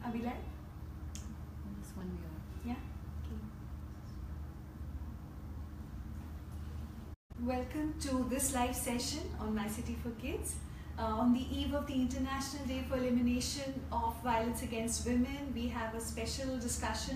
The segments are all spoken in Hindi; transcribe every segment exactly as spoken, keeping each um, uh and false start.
Are we live? This one we are. Yeah. Okay. Welcome to this live session on My City for Kids. Uh, on the eve of the International Day for Elimination of Violence Against Women, we have a special discussion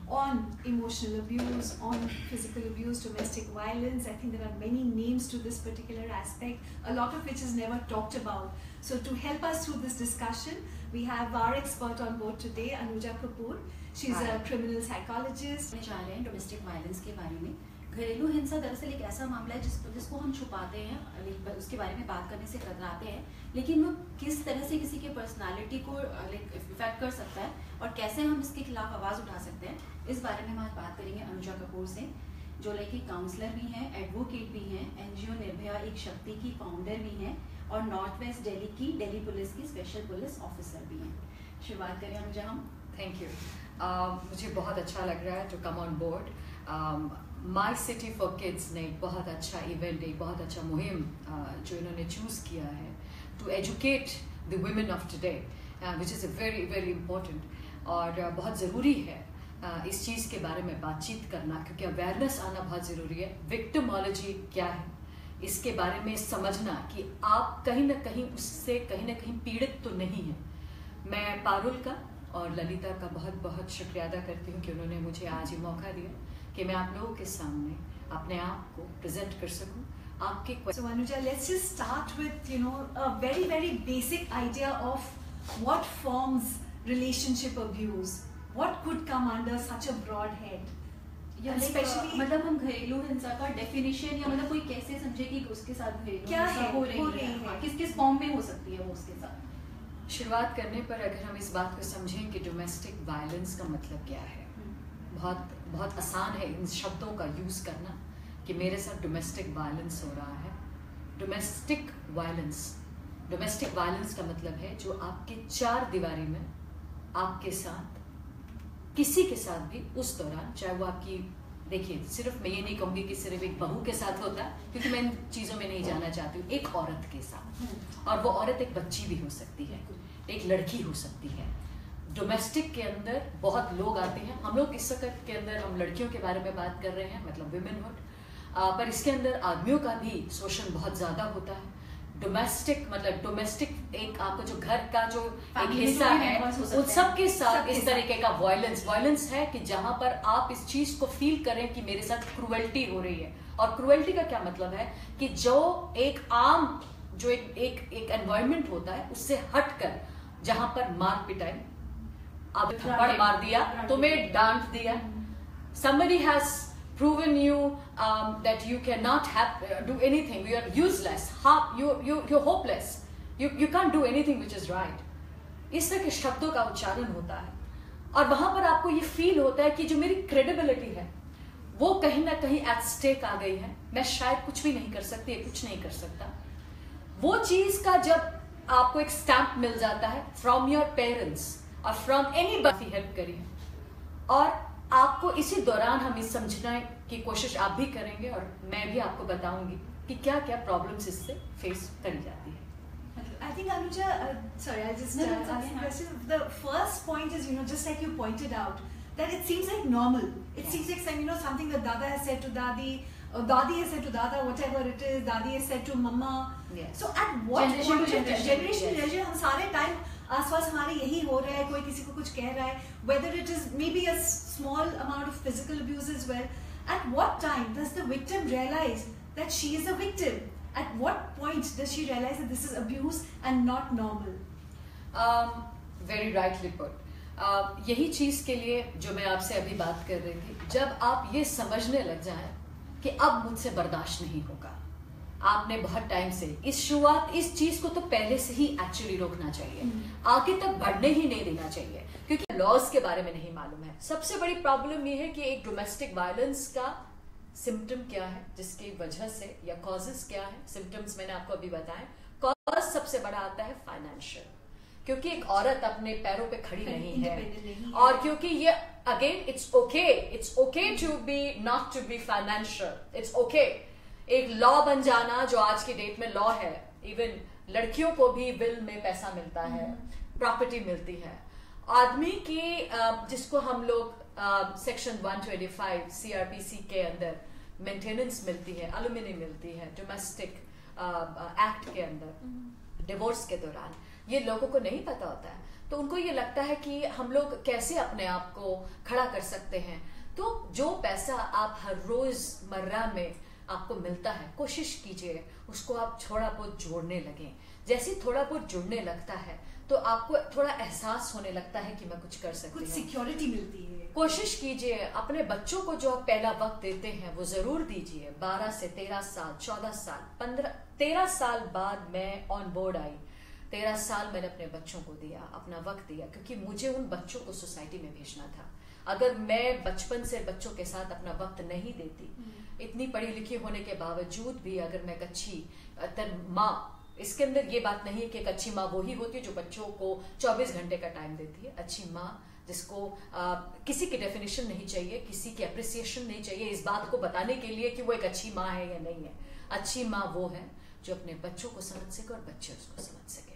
on emotional abuse, on physical abuse, domestic violence. I think there are many names to this particular aspect, a lot of which is never talked about. So to help us through this discussion, we have our expert on board today, Anuja Kapoor. She's Hi. a criminal psychologist. मैं जा रहे हैं डोमेस्टिक वायलेंस के बारे में. घरेलू हिंसा दरअसल एक ऐसा मामला है जिसको जिसको हम छुपाते हैं, उसके बारे में बात करने से कतराते हैं, लेकिन वो किस तरह से किसी के पर्सनालिटी को इफेक्ट कर सकता है और कैसे हम इसके खिलाफ आवाज़ उठा सकते हैं, इस बारे में हम आज बात करेंगे अनुजा कपूर से, जो लाइक एक काउंसलर भी हैं, एडवोकेट भी हैं, एनजीओ निर्भया एक शक्ति की फाउंडर भी हैं और नॉर्थ वेस्ट दिल्ली की दिल्ली पुलिस की स्पेशल पुलिस ऑफिसर भी हैं. शुरुआत करें अनुजा हम. Thank you. मुझे बहुत अच्छा लग रहा है to come on board. My city for kids ने एक बहुत अच्छा इवेंट, एक बहुत अच्छा मुहिम uh, जो इन्होंने चूज़ किया है to educate the women of today, which is very very important. और uh, बहुत ज़रूरी है uh, इस चीज़ के बारे में बातचीत करना, क्योंकि अवेयरनेस आना बहुत ज़रूरी है. विक्टिमोलॉजी क्या है, इसके बारे में समझना कि आप कहीं ना कहीं उससे कहीं ना कहीं पीड़ित तो नहीं हैं. मैं पारुल का और ललिता का बहुत बहुत शुक्रिया अदा करती हूँ कि उन्होंने मुझे आज ये मौका दिया कि मैं आप लोगों के सामने अपने आप को प्रेजेंट कर सकूं. आपके So Anuja, let's just start with, you know, a very very basic idea of what forms relationship abuse. What could come under such a broad head? या स्पेशली मतलब हम घरेलू हिंसा का डेफिनेशन या मतलब कोई कैसे समझे कि उसके साथ घरेलू क्या हिंसा है, हो रही हो है, रही है, किस किस फॉर्म में हो सकती है वो उसके साथ. शुरुआत करने पर अगर हम इस बात को समझें कि डोमेस्टिक वायलेंस का मतलब क्या है, बहुत बहुत आसान है इन शब्दों का यूज़ करना कि मेरे साथ डोमेस्टिक वायलेंस हो रहा है. डोमेस्टिक वायलेंस डोमेस्टिक वायलेंस का मतलब है जो आपके चार दीवारी में आपके साथ किसी के साथ भी उस दौरान, चाहे वो आपकी, देखिए सिर्फ मैं ये नहीं कहूँगी कि सिर्फ एक बहू के साथ होता है, क्योंकि मैं इन चीज़ों में नहीं जाना चाहती हूँ. एक औरत के साथ, और वो औरत एक बच्ची भी हो सकती है, एक लड़की हो सकती है. डोमेस्टिक के अंदर बहुत लोग आते हैं. हम लोग इस वक्त के अंदर हम लड़कियों के बारे में बात कर रहे हैं, मतलब वुमेनहुड, पर इसके अंदर आदमियों का भी शोषण बहुत ज़्यादा होता है. डोमेस्टिक मतलब डोमेस्टिक एक आपका जो घर का जो एक हिस्सा है, उन सब के साथ इस तरीके का वायलेंस वायलेंस है कि जहां पर आप इस चीज को फील करें कि मेरे साथ क्रूएल्टी हो रही है. और क्रूएल्टी का क्या मतलब है कि जो एक आम जो एक एक एक एनवायरमेंट होता है उससे हटकर, जहां पर मार पिटाई, आप थप्पड़ मार दिया, तुम्हें डांट दिया, somebody has proven you um, that you cannot have uh, do anything, you are useless, half, you you you're hopeless, you you can't do anything which is right. इस तरह के शब्दों का उच्चारण होता है और वहां पर आपको ये फील होता है कि जो मेरी क्रेडिबिलिटी है वो कहीं ना कहीं एट स्टेक आ गई है. मैं शायद कुछ भी नहीं कर सकती, कुछ नहीं कर सकता. वो चीज का जब आपको एक स्टैंप मिल जाता है फ्रॉम योर पेरेंट्स और फ्रॉम एनी बडी, हेल्प करिए. और आपको इसी दौरान हम इस समझने की कोशिश आप भी करेंगे और मैं भी आपको बताऊंगी कि क्या क्या प्रॉब्लम्स इससे फेस करी जाती है. I think Anuja, uh, sorry, I'll just uh, ask the question. The first point is, you know, just like you pointed out, that it seems like normal. It yeah. seems like, you know, something that Dada has said to Dadi, or Dadi has said to Dada, whatever it is, Dadi has said to Mama. Yes. So at what generation point, to generation, generation to generation, हम सारे टाइम आसपास हमारे यही हो रहा है, कोई किसी को कुछ कह रहा है, whether it is maybe a small amount of physical abuse as well. At what time does the victim realize that she is a victim? At what point does she realize that this is abuse and not normal? Um, very rightly put. Uh, यही चीज के लिए जो मैं आपसे अभी बात कर रही थी, जब आप ये समझने लग जाएं कि अब मुझसे बर्दाश्त नहीं होगा, आपने बहुत टाइम से इस शुरुआत इस चीज को तो पहले से ही एक्चुअली रोकना चाहिए, आगे तक बढ़ने ही नहीं देना चाहिए, क्योंकि लॉज के बारे में नहीं मालूम है. सबसे बड़ी प्रॉब्लम ये है कि एक डोमेस्टिक वायलेंस का सिम्टम क्या है, जिसकी वजह से, या कॉजेस क्या है. सिम्टम्स मैंने आपको अभी बताए. कॉज सबसे बड़ा आता है फाइनेंशियल, क्योंकि एक औरत अपने पैरों पे खड़ी नहीं है, और क्योंकि ये again it's okay it's okay to be not to be financial, it's okay. एक लॉ बन जाना जो आज की डेट में लॉ है, इवन लड़कियों को भी विल में पैसा मिलता है, प्रॉपर्टी मिलती है, आदमी के जिसको हम लोग section one twenty five CrPC के अंदर मेंटेनेंस मिलती है, एलुमनी मिलती है डोमेस्टिक एक्ट के अंदर डिवोर्स के दौरान, ये लोगों को नहीं पता होता है। तो उनको ये लगता है कि हम लोग कैसे अपने आप को खड़ा कर सकते हैं। तो जो पैसा आप हर रोज मर्रा में आपको मिलता है, कोशिश कीजिए उसको आप थोड़ा बहुत जोड़ने लगें। जैसे थोड़ा बहुत जुड़ने लगता है तो आपको थोड़ा एहसास होने लगता है कि मैं कुछ कर सकती हूँ, कुछ सिक्योरिटी मिलती है। कोशिश कीजिए अपने बच्चों को जो आप पहला वक्त देते हैं वो जरूर दीजिए। बारह से तेरह साल, चौदह साल, पंद्रह तेरह साल बाद मैं ऑन बोर्ड आई। तेरह साल मैंने अपने बच्चों को दिया, अपना वक्त दिया, क्योंकि मुझे उन बच्चों को सोसाइटी में भेजना था। अगर मैं बचपन से बच्चों के साथ अपना वक्त नहीं देती, इतनी पढ़ी लिखी होने के बावजूद भी अगर मैं एक अच्छी माँ, इसके अंदर ये बात नहीं है कि एक अच्छी माँ वही होती है जो बच्चों को चौबीस घंटे का टाइम देती है। अच्छी माँ जिसको आ, किसी की डेफिनेशन नहीं चाहिए, किसी की अप्रिसिएशन नहीं चाहिए इस बात को बताने के लिए कि वो एक अच्छी माँ है या नहीं है। अच्छी माँ वो है जो अपने बच्चों को समझ सके और बच्चे उसको समझ सके,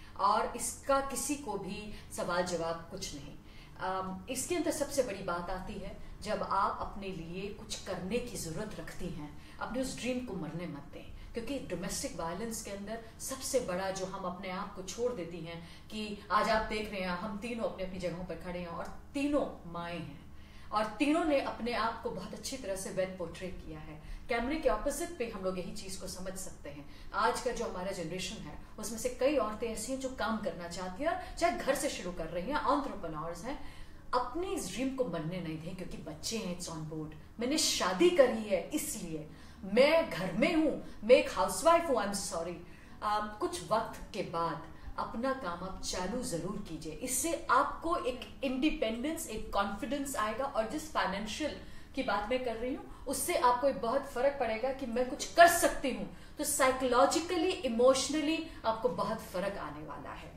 और इसका किसी को भी सवाल जवाब कुछ नहीं। आ, इसके अंदर सबसे बड़ी बात आती है जब आप अपने लिए कुछ करने की जरूरत रखती हैं, अपने उस ड्रीम को मरने मत दें। क्योंकि डोमेस्टिक वायलेंस के अंदर सबसे बड़ा जो हम अपने आप को छोड़ देती हैं कि आज आप देख रहे हैं हम तीनों अपनी अपनी जगहों पर खड़े हैं और तीनों माएँ हैं और तीनों ने अपने आप को बहुत अच्छी तरह से वेल पोर्ट्रे किया है। कैमरे के ऑपोजिट पे हम लोग यही चीज को समझ सकते हैं। आज का जो हमारा जनरेशन है उसमें से कई औरतें ऐसी हैं जो काम करना चाहती हैं, चाहे घर से शुरू कर रही हैं, एंटरप्रेन्योर्स हैं। अपनी इस ड्रीम को मरने नहीं दें, क्योंकि बच्चे हैं, इट्स ऑन बोर्ड। मैंने शादी करी है इसलिए, मैं घर में हूं, मैं एक हाउसवाइफ हूं, आई एम सॉरी। कुछ वक्त के बाद अपना काम आप चालू जरूर कीजिए। इससे आपको एक इंडिपेंडेंस, एक कॉन्फिडेंस आएगा, और जिस फाइनेंशियल की बात मैं कर रही हूँ उससे आपको एक बहुत फर्क पड़ेगा कि मैं कुछ कर सकती हूँ। तो साइकोलॉजिकली, इमोशनली आपको बहुत फर्क आने वाला है।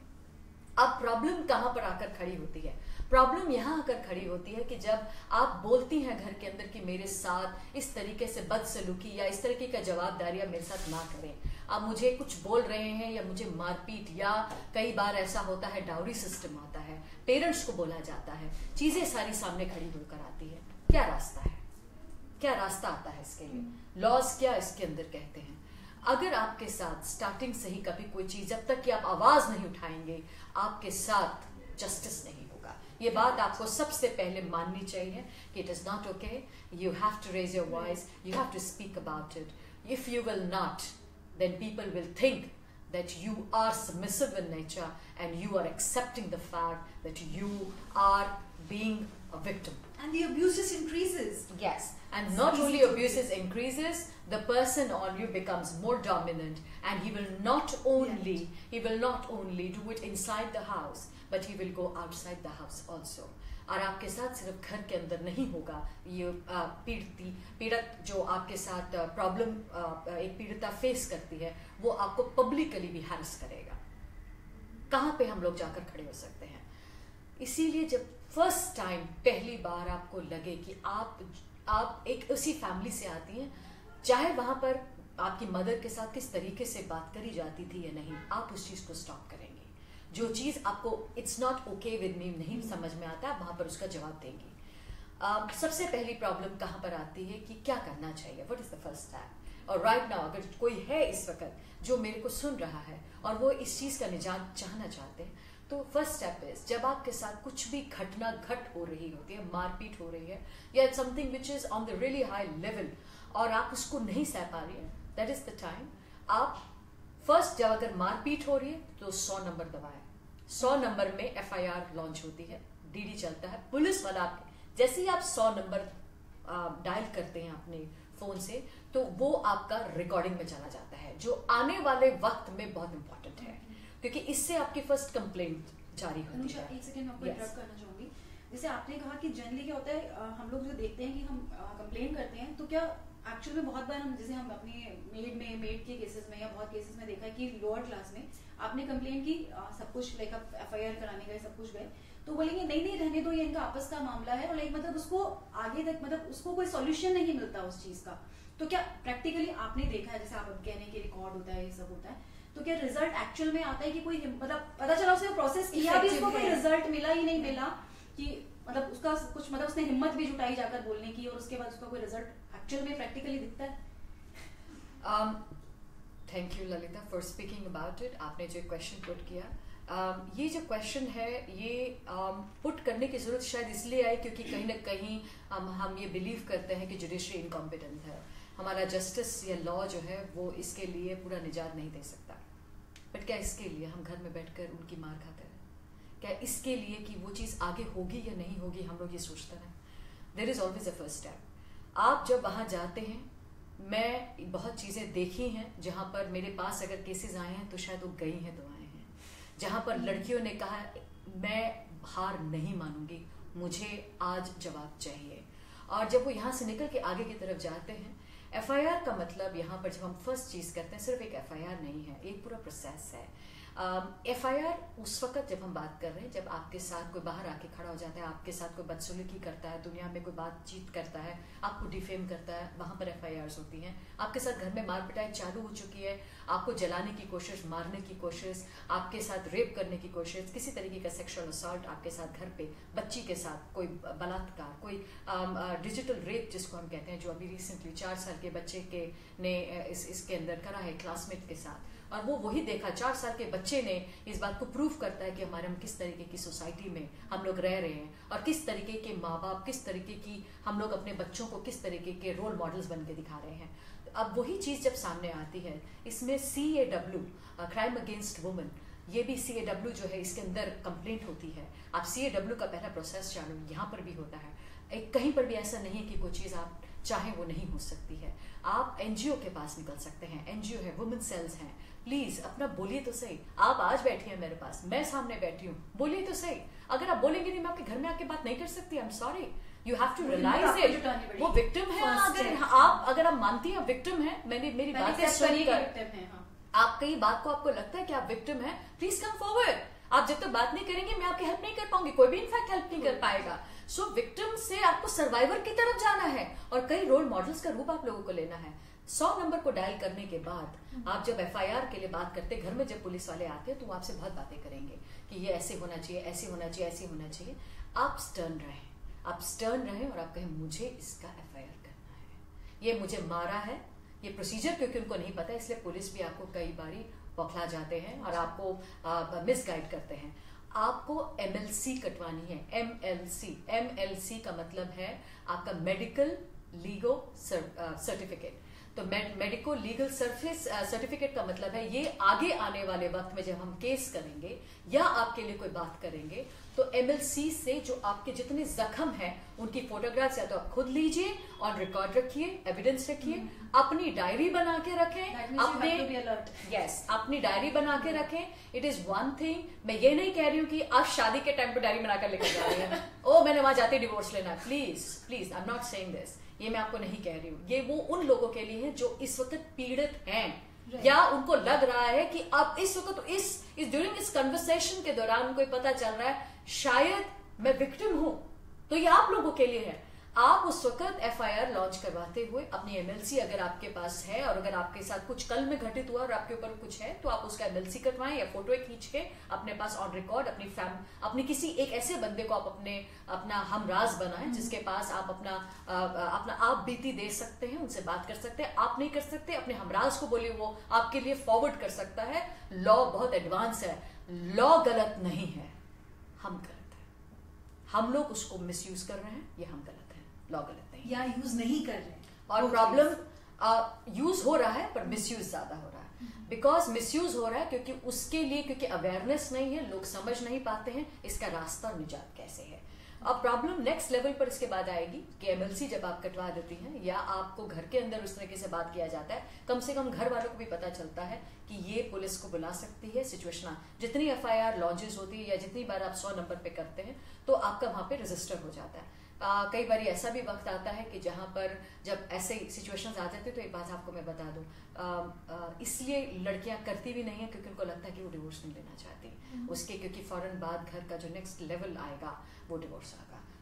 अब प्रॉब्लम कहां पर आकर खड़ी होती है? प्रॉब्लम यहाँ आकर खड़ी होती है कि जब आप बोलती हैं घर के अंदर कि मेरे साथ इस तरीके से बदसलूकी या इस तरीके का जवाबदारियां मेरे साथ ना करें, आप मुझे कुछ बोल रहे हैं या मुझे मारपीट, या कई बार ऐसा होता है डाउरी सिस्टम आता है, पेरेंट्स को बोला जाता है, चीजें सारी सामने खड़ी होकर आती है। क्या रास्ता है? क्या रास्ता आता है इसके लिए? लॉज क्या इसके अंदर कहते हैं? अगर आपके साथ स्टार्टिंग से ही कभी कोई चीज, जब तक कि आप आवाज नहीं उठाएंगे, आपके साथ जस्टिस नहीं होगा। ये बात आपको सबसे पहले माननी चाहिए कि it is not okay, you have to raise your voice, you have to speak about it. If you will not, then people will think that you are submissive in nature and you are accepting the fact that you are being a victim. And the abuse just increases. Yes, and it's not only abuses increases, the person on you becomes more dominant, and he will not only yeah. he will not only do it inside the house, but he will go outside the house also. और आपके साथ सिर्फ घर के अंदर नहीं होगा, ये पीड़िती पीड़ित जो आपके साथ प्रॉब्लम एक पीड़िता फेस करती है, वो आपको पब्लिकली भी हैरेस करेगा। कहाँ पे हम लोग जाकर खड़े हो सकते हैं? इसीलिए जब फर्स्ट टाइम, पहली बार आपको लगे कि आप आप एक उसी फैमिली से आती हैं, चाहे वहां पर आपकी मदर के साथ किस तरीके से बात करी जाती थी या नहीं, आप उस चीज को स्टॉप करेंगे। जो चीज आपको it's not okay with me नहीं समझ में आता, आप वहां पर उसका जवाब देंगी। uh, सबसे पहली प्रॉब्लम कहाँ पर आती है कि क्या करना चाहिए, what is the first step. और राइट नाउ अगर कोई है इस वक्त जो मेरे को सुन रहा है और वो इस चीज का निजात चाहना चाहते हैं, तो फर्स्ट स्टेप इज, जब आपके साथ कुछ भी घटना घट हो रही होती है, मारपीट हो रही है या something which is on the really high level, और आप उसको नहीं सह पा रही है, दैट इज द टाइम आप फर्स्ट, जब अगर मारपीट हो रही है तो सौ नंबर दबाएं। सौ नंबर में एफ आई आर लॉन्च होती है, डी डी चलता है, पुलिस वाला आपके जैसे ही आप सौ नंबर डायल करते हैं अपने फोन से, तो वो आपका रिकॉर्डिंग में चला जाता है, जो आने वाले वक्त में बहुत इंपॉर्टेंट है, क्योंकि इससे आपकी फर्स्ट कंप्लेंट जारी होती है। एक सेकंड आपको इंटरप्ट करना चाहूंगी। जैसे आपने कहा कि जनरली क्या होता है, हम लोग जो देखते हैं कि हम कंप्लेन करते हैं, तो क्या एक्चुअल में बहुत बार हम, जैसे हम अपने मेड में मेड के केसेस में या बहुत केसेस में देखा है कि लोअर क्लास में आपने कंप्लेन की, सब कुछ लाइक आप एफ आई आर कराने गए, सब कुछ गए, तो बोलेंगे नहीं नहीं रहने दो, ये इनका आपस का मामला है, और लाइक मतलब उसको आगे तक, मतलब उसको कोई सॉल्यूशन नहीं मिलता उस चीज का। तो क्या प्रैक्टिकली आपने देखा है, जैसे आप अब कहने की रिकॉर्ड होता है, ये सब होता है, तो क्या रिजल्ट एक्चुअल में आता है कि कोई, मतलब पता चला उसने प्रोसेस किया भी, उसको कोई रिजल्ट मिला ही नहीं मिला कि मतलब उसका कुछ मतलब उसने हिम्मत भी जुटाई जाकर बोलने की और उसके बाद उसका कोई रिजल्ट एक्चुअल में प्रैक्टिकली दिखता है। Thank you Lalita for speaking about it. आपने जो क्वेश्चन पुट किया, um, ये जो क्वेश्चन है ये पुट um, करने की जरूरत शायद इसलिए आई क्योंकि कहीं ना कहीं um, हम ये बिलीव करते हैं कि जुडिशरी इनकॉम्पिटेंट है, हमारा जस्टिस या लॉ जो है वो इसके लिए पूरा निजात नहीं दे सकता। बट क्या इसके लिए हम घर में बैठकर उनकी मार खाते हैं? क्या इसके लिए कि वो चीज़ आगे होगी या नहीं होगी हम लोग ये सोचते हैं? There is always a first step. आप जब वहाँ जाते हैं, मैं बहुत चीज़ें देखी हैं जहाँ पर मेरे पास अगर केसेस आए हैं तो शायद वो गई हैं तो आए हैं, जहाँ पर लड़कियों ने कहा मैं हार नहीं मानूंगी, मुझे आज जवाब चाहिए। और जब वो यहाँ से निकल के आगे की तरफ जाते हैं, एफ आई आर का मतलब यहाँ पर जब हम फर्स्ट चीज़ करते हैं सिर्फ एक एफ आई आर नहीं है, एक पूरा प्रोसेस है। एफ आई आर उस वक्त जब हम बात कर रहे हैं जब आपके साथ कोई बाहर आके खड़ा हो जाता है, आपके साथ कोई बदसलूकी करता है, दुनिया में कोई बातचीत करता है, आपको डिफेम करता है, वहाँ पर एफ आई आर्स होती हैं। आपके साथ घर में मार पिटाई चालू हो चुकी है, आपको जलाने की कोशिश, मारने की कोशिश, आपके साथ रेप करने की कोशिश, किसी तरीके का सेक्सुअल असॉल्ट आपके साथ घर पे, बच्ची के साथ कोई बलात्कार, कोई डिजिटल रेप जिसको हम कहते हैं, जो अभी रिसेंटली चार साल के बच्चे के ने इस इसके अंदर करा है क्लासमेट के साथ। और वो वही देखा, चार साल के बच्चे ने इस बात को प्रूव करता है कि हमारे हम किस तरीके की सोसाइटी में हम लोग रह रहे हैं और किस तरीके के माँ बाप, किस तरीके की हम लोग अपने बच्चों को किस तरीके के रोल मॉडल्स बन के दिखा रहे हैं। अब वही चीज़ जब सामने आती है, इसमें C A W crime against women, ये भी सी ए डब्ल्यू जो है इसके अंदर कंप्लेंट होती है। आप सी ए डब्ल्यू का पहला प्रोसेस चालू यहाँ पर भी होता है। एक कहीं पर भी ऐसा नहीं है कि कोई चीज़ आप चाहे वो नहीं हो सकती है। आप एन जी ओ के पास निकल सकते हैं, एन जी ओ है, वुमेन सेल्स हैं, प्लीज अपना बोलिए तो सही। आप आज बैठी हैं मेरे पास, मैं सामने बैठी हूँ, बोलिए तो सही। अगर आप बोलेंगे नहीं, मैं आपके घर में आके बात नहीं कर सकती। I am sorry, you have to realise it. वो विक्टिम है। अगर आप अगर आप मानती हैं विक्टिम है, मैंने मेरी बात सुनकर आप कई बात को आपको लगता है कि आप विक्टिम है, प्लीज कम फॉरवर्ड। आप जब तक बात नहीं करेंगे मैं आपकी हेल्प नहीं कर पाऊंगी, कोई भी इनफैक्ट हेल्प नहीं कर पाएगा। सो so, विक्टिम से आपको सर्वाइवर की तरफ जाना है और कई रोल मॉडल्स का रूप आप लोगों को लेना है। सौ नंबर को डायल करने के बाद आप जब एफ आई आर के लिए बात करते हैं, घर में जब पुलिस वाले आते हैं तो वो आपसे बहुत बातें करेंगे कि ये ऐसे होना चाहिए, ऐसे होना चाहिए, ऐसे होना चाहिए। आप स्टर्न रहें, आप स्टर्न रहें और आप कहें मुझे इसका एफ आई आर करना है, ये मुझे मारा है। ये प्रोसीजर क्योंकि उनको नहीं पता, इसलिए पुलिस भी आपको कई बारी बौखला जाते हैं और आपको मिसगाइड करते हैं। आपको एम एल सी कटवानी है, M L C. M L C का मतलब है आपका मेडिकल लीगल सर्टिफिकेट। तो मेडिको लीगल सर्विस सर्टिफिकेट का मतलब है ये आगे आने वाले वक्त में जब हम केस करेंगे या आपके लिए कोई बात करेंगे तो एम एल सी से जो आपके जितने जख्म हैं उनकी फोटोग्राफ्स या तो आप खुद लीजिए, ऑन रिकॉर्ड रखिए, एविडेंस रखिए, अपनी डायरी बना के रखें, अपने यस अपनी डायरी बना के रखें। इट इज वन थिंग, मैं ये नहीं कह रही हूँ कि आप शादी के टाइम पे डायरी बनाकर लेकर जा रहे हैं, ओ मैंने वहां जाते डिवोर्स लेना है, please please I am not saying this. ये मैं आपको नहीं कह रही हूँ, ये वो उन लोगों के लिए है जो इस वक्त पीड़ित हैं right. या उनको लग रहा है कि अब इस वक्त तो इस इस ड्यूरिंग इस कन्वर्सेशन के दौरान उनको पता चल रहा है शायद मैं विक्टिम हूं, तो ये आप लोगों के लिए है। आप उस वक्त एफ आई आर लॉन्च करवाते हुए अपनी एम एल सी अगर आपके पास है और अगर आपके साथ कुछ कल में घटित हुआ और आपके ऊपर कुछ है तो आप उसका एम एल सी कटवाएं या फोटो खींच के अपने पास ऑन रिकॉर्ड अपनी फैम अपनी किसी एक ऐसे बंदे को आप अपने अपना हमराज बनाएं जिसके पास आप अपना आ, अपना आप बीती दे सकते हैं, उनसे बात कर सकते हैं। आप नहीं कर सकते, अपने हमराज को बोलिए, वो आपके लिए फॉरवर्ड कर सकता है। लॉ बहुत एडवांस है, लॉ गलत नहीं है, हम गलत है, हम लोग उसको मिसयूज कर रहे हैं, ये हम गलत है, लॉ गलत नहीं या यूज नहीं कर रहे और प्रॉब्लम यूज हो रहा है पर मिसयूज ज्यादा हो रहा है। बिकॉज मिसयूज हो रहा है क्योंकि उसके लिए क्योंकि अवेयरनेस नहीं है, लोग समझ नहीं पाते हैं इसका रास्ता और निजात कैसे है। अब प्रॉब्लम नेक्स्ट लेवल पर इसके बाद आएगी कि एम एल सी जब आप कटवा देती हैं या आपको घर के अंदर उस तरीके से बात किया जाता है, कम से कम घर वालों को भी पता चलता है कि ये पुलिस को बुला सकती है। सिचुएशन जितनी एफ आई आर लॉन्चेस होती है या जितनी बार आप सौ नंबर पे करते हैं तो आपका वहां पे रजिस्टर हो जाता है। आ, कई बार ऐसा भी वक्त आता है कि जहां पर जब ऐसे सिचुएशंस आ जाते हैं तो एक बात आपको मैं बता दूं, इसलिए लड़कियां करती भी नहीं है क्योंकि उनको लगता है कि वो डिवोर्स नहीं लेना चाहती उसके, क्योंकि फौरन बाद घर का जो नेक्स्ट लेवल आएगा वो डिवोर्स आएगा।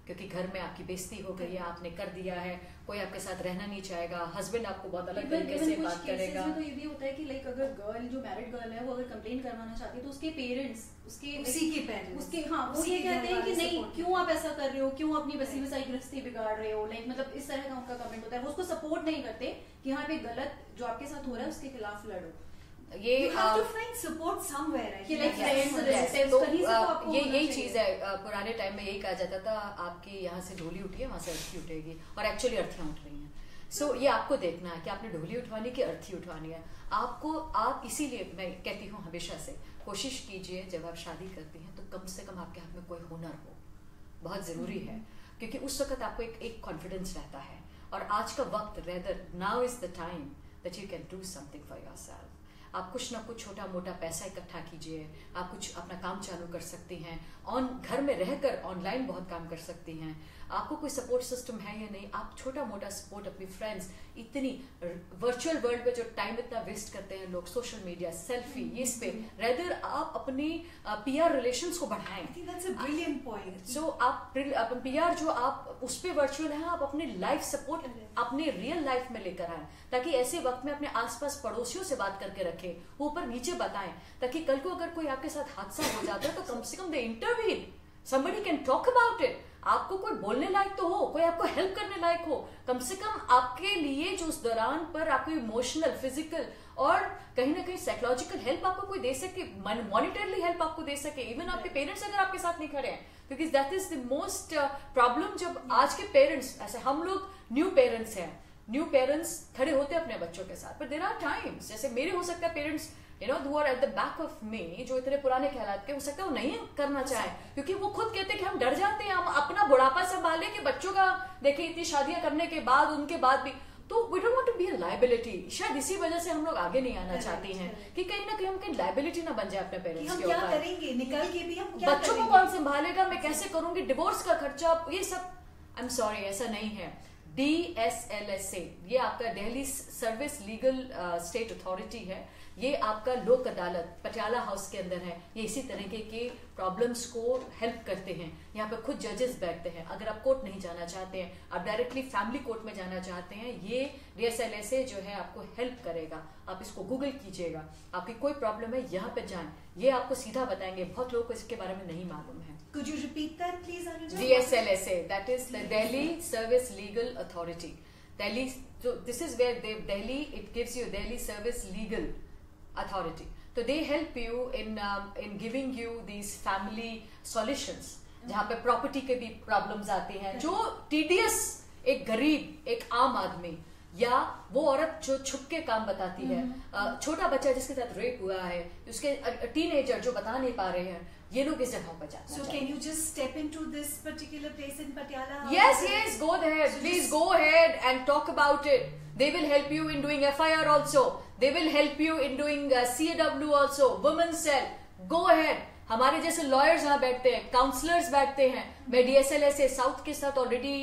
क्योंकि घर में आपकी बेइज्जती हो गई है, आपने कर दिया है, कोई आपके साथ रहना नहीं चाहेगा, हस्बैंड आपको बहुत अलग तरीके से बात करेगा। तो ये भी होता है कि लाइक अगर गर्ल जो मैरिड गर्ल है वो अगर कंप्लेन करवाना चाहती है तो उसके पेरेंट्स उसके उसी के पेरेंट्स उसके हाँ वो ये कहते हैं कि नहीं क्यों आप ऐसा कर रहे हो, क्यों अपनी बसी बसाई गृहस्थी बिगाड़ रहे हो, लाइक मतलब इस तरह का उनका कमेंट होता है। वो उसको सपोर्ट नहीं करते कि हाँ पे गलत जो आपके साथ हो रहा है उसके खिलाफ लड़ो। ये you have to find support somewhere कि like yes, friends yes, relatives तो कहीं से तो आपको ये होना यही चाहिए। चीज है, अ, पुराने टाइम में यही कहा जाता था आपकी यहाँ से ढोली उठी है वहां से अर्थी उठेगी, और एक्चुअली अर्थियां उठ रही हैं। सो so, ये आपको देखना है कि आपने ढोली उठवानी की अर्थी उठवानी है आपको। आप इसीलिए मैं कहती हूँ हमेशा से कोशिश कीजिए जब आप शादी करती हैं तो कम से कम आपके हाथ में कोई हुनर हो, बहुत जरूरी है, क्योंकि उस वक्त आपको एक एक कॉन्फिडेंस रहता है। और आज का वक्त rather now is the time that you can do something for yourself. आप कुछ ना कुछ छोटा मोटा पैसा इकट्ठा कीजिए, आप कुछ अपना काम चालू कर सकती हैं, ऑन घर में रहकर ऑनलाइन बहुत काम कर सकती हैं। आपको कोई सपोर्ट सिस्टम है या नहीं, आप छोटा मोटा सपोर्ट अपनी फ्रेंड्स, इतनी वर्चुअल वर्ल्ड में जो टाइम इतना वेस्ट करते हैं लोग, सोशल मीडिया, सेल्फी, ये इस पे रेदर आप अपनी पीआर रिलेशंस को बढ़ाएं। that's a brilliant point. So so, आप पीआर जो आप उस पे वर्चुअल है, आप अपने लाइफ सपोर्ट अपने रियल लाइफ में लेकर आए, ताकि ऐसे वक्त में अपने आसपास पड़ोसियों से बात करके रखें, ऊपर नीचे बताएं, ताकि कल को अगर कोई आपके साथ हादसा हो जाता है तो कम से कम they intervene, somebody can talk about it। आपको कोई बोलने लायक तो हो, कोई आपको हेल्प करने लायक हो, कम से कम आपके लिए जो उस दौरान पर आपको इमोशनल, फिजिकल और कहीं ना कहीं साइकोलॉजिकल हेल्प आपको कोई दे सके, मॉनिटरली हेल्प आपको दे सके। इवन आपके पेरेंट्स अगर आपके साथ नहीं खड़े हैं, क्योंकि that is the most problem. जब आज के पेरेंट्स, ऐसे हम लोग न्यू पेरेंट्स हैं, न्यू पेरेंट्स खड़े होते हैं अपने बच्चों के साथ, पर देयर आर टाइम्स, जैसे मेरे हो सकता है parents you know who are at the back of me, जो इतने पुराने ख्यालात के, हो सकता है वो नहीं करना चाहे, क्योंकि वो खुद कहते हैं कि हम डर जाते हैं, हम अपना बुढ़ापा संभाले कि बच्चों का देखिए इतनी शादियां करने के बाद, उनके बाद भी, तो we don't want to be a liability. शायद इसी वजह से हम लोग आगे नहीं आना चाहते हैं कि कहीं ना कहीं हम कहीं लायबिलिटी ना बन जाए अपने पेरेंट्स के ऊपर। क्या करेंगे निकल के भी, हम क्या बच्चों को कौन संभालेगा, मैं कैसे करूंगी, डिवोर्स का खर्चा, ये सब। आई एम सॉरी, ऐसा नहीं है। D S L S A, ये आपका Delhi service legal state authority है, ये आपका लोक अदालत पटियाला हाउस के अंदर है। ये इसी तरह के प्रॉब्लम्स को हेल्प करते हैं। यहाँ पे खुद जजेस बैठते हैं। अगर आप कोर्ट नहीं जाना चाहते हैं, आप डायरेक्टली फैमिली कोर्ट में जाना चाहते हैं, ये D S L S A जो है आपको हेल्प करेगा। आप इसको गूगल कीजिएगा, आपकी कोई प्रॉब्लम है यहाँ पे जाएं, ये आपको सीधा बताएंगे। बहुत लोगों को इसके बारे में नहीं मालूम है। Could you repeat that, please, Anuja? D S L S A, that is the Delhi Service Legal Authority. Delhi, so this is where they, Delhi, it gives you Delhi Service Legal Authority. So they help you in um, in giving you these family solutions. जहाँ पे प्रॉपर्टी के भी प्रॉब्लम्स आते हैं, जो टीडियस एक गरीब, एक आम आदमी या वो औरत जो छुप के काम बताती है, छोटा बच्चा जिसके साथ रेप हुआ है, उसके टीनेजर जो बता नहीं पा रहे हैं, ये लोग इस जगह पर जाते हैं। So can you just step into this particular place in Patiala? Yes, yes, go ahead. So please go ahead and talk about it. They will help you in doing F I R also. They will help you in doing uh, C A W also, women's cell. Go ahead. हमारे जैसे लॉयर्स यहाँ बैठते हैं, काउंसलर्स बैठते हैं। मैं D S L S A south के साथ ऑलरेडी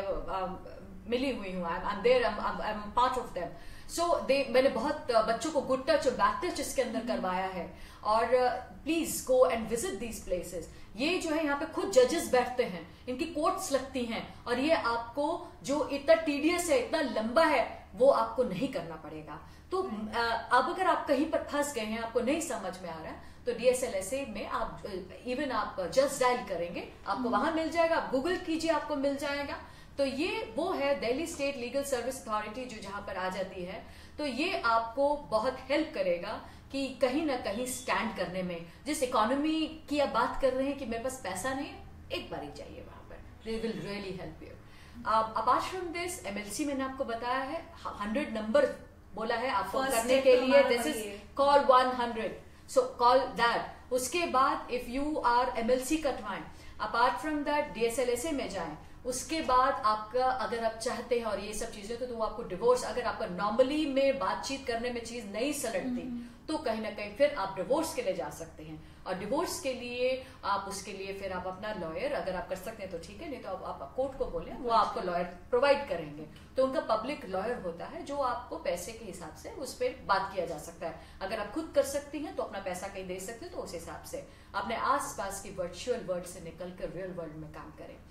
मिली हुई हूँ। I am there, I am part of them. So they मैंने बहुत बच्चों को गुड टच और बैड टच इसके अंदर करवाया है। और please go and visit these places. ये जो है यहाँ पे खुद जजेस बैठते हैं, इनकी कोर्ट्स लगती हैं, और ये आपको जो इतना टीडियस है, इतना लंबा है, वो आपको नहीं करना पड़ेगा। तो अब अगर आप कहीं पर फंस गए हैं, आपको नहीं समझ में आ रहा है, तो D S L S A में आप इवन आप जस्ट डायल करेंगे, आपको वहां मिल जाएगा। आप गूगल कीजिए, आपको मिल जाएगा। तो ये वो है Delhi state legal service authority जो जहां पर आ जाती है। तो ये आपको बहुत हेल्प करेगा कि कहीं ना कहीं स्टैंड करने में। जिस इकोनॉमी की आप बात कर रहे हैं कि मेरे पास पैसा नहीं है, एक बार ही जाइए वहां पर, they will really help you. Apart from this, MLC मैंने आपको बताया है, हंड्रेड नंबर बोला है आपको करने के लिए। This is call one hundred, so call that. उसके बाद इफ यू आर एमएलसी कटवाएं, अपार्ट फ्रॉम दैट डीएसएलएसए में जाएं। उसके बाद आपका अगर आप चाहते हैं और ये सब चीजें, तो, तो वो आपको डिवोर्स, अगर आपका नॉर्मली में बातचीत करने में चीज नहीं सलटती, तो कहीं ना कहीं फिर आप डिवोर्स के लिए जा सकते हैं। और डिवोर्स के लिए आप उसके लिए फिर आप अपना लॉयर अगर आप कर सकते हैं तो ठीक है, नहीं तो आप, आप कोर्ट को बोले, वो आपको लॉयर प्रोवाइड करेंगे। तो उनका पब्लिक लॉयर होता है जो आपको पैसे के हिसाब से उस पर बात किया जा सकता है। अगर आप खुद कर सकती हैं तो अपना पैसा कहीं दे सकते हैं, तो उस हिसाब से अपने आसपास की वर्चुअल वर्ल्ड से निकल कर रियल वर्ल्ड में काम करें।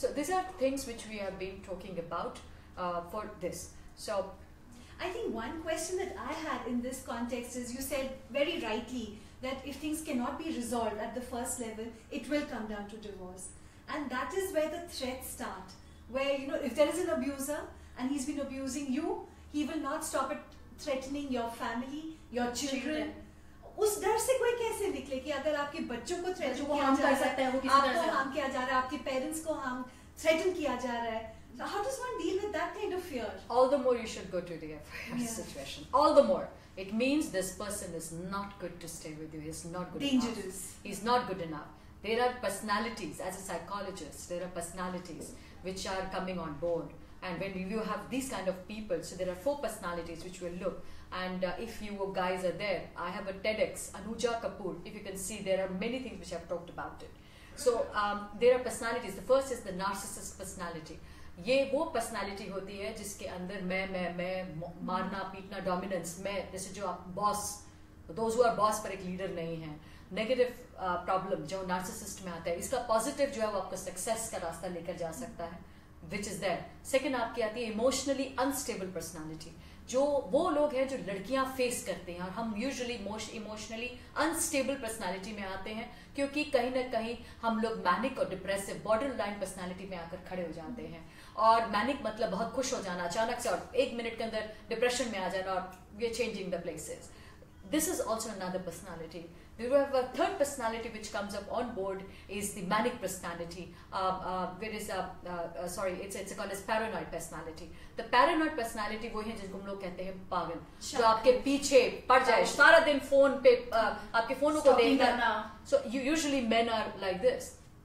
So these are things which we have been talking about uh, for this. So I think one question that I had in this context is, you said very rightly that if things cannot be resolved at the first level, it will come down to divorce. And that is where the threats start. Where, you know, if there is an abuser and he's been abusing you, he will not stop at threatening your family, your children. उस डर से कोई कैसे निकले कि अगर आपके बच्चों को थ्रेटन किया जा रहा है, आपको हार्म किया जा रहा है, आपके पेरेंट्स को हार्म थ्रेटन किया जा रहा है. So how does one deal with that kind of fear? All the more you should go to the F I R yeah. situation. All the more. It means this person is not good to stay with you. He's not good Dangerous. enough. He's not good enough. There are personalities, as a psychologist, there are personalities which are coming on board. And when you have these kind of people, so there are four personalities which will look. And uh, if you guys are there, I have a TEDx, Anuja Kapoor. If you can see, there are many things which I've talked about it. So um, there are personalities. The first is the narcissist personality. ये वो पर्सनालिटी होती है जिसके अंदर मैं मैं मैं मारना पीटना डोमिनेंस, मैं जैसे जो आप boss, those who are boss पर एक लीडर नहीं है. नेगेटिव प्रॉब्लम जो नार्सिसिस्ट में आता है, इसका पॉजिटिव जो है वो आपको सक्सेस का रास्ता लेकर जा सकता है, विच इज दैट. सेकेंड आपकी आती है इमोशनली अनस्टेबल पर्सनालिटी. जो वो लोग हैं जो लड़कियां फेस करते हैं, और हम यूजुअली इमोशनली अनस्टेबल पर्सनालिटी में आते हैं क्योंकि कहीं ना कहीं हम लोग मैनिक और डिप्रेसिव बॉर्डर लाइन पर्सनालिटी में आकर खड़े हो जाते हैं. और मैनिक मतलब बहुत खुश हो जाना अचानक से और एक मिनट के अंदर डिप्रेशन में आ जाना और we are changing the places. This is also another personality. We have a third personality which comes up on board is the manic personality. Uh, uh, there is a uh, uh, sorry, it's it's called as paranoid personality. The paranoid personality वो है जिनको हम लोग कहते हैं पागल, जो आपके पीछे पड़ जाए सारा दिन फोन पे uh, आपके फोनों को देखना. So you, usually men are like this.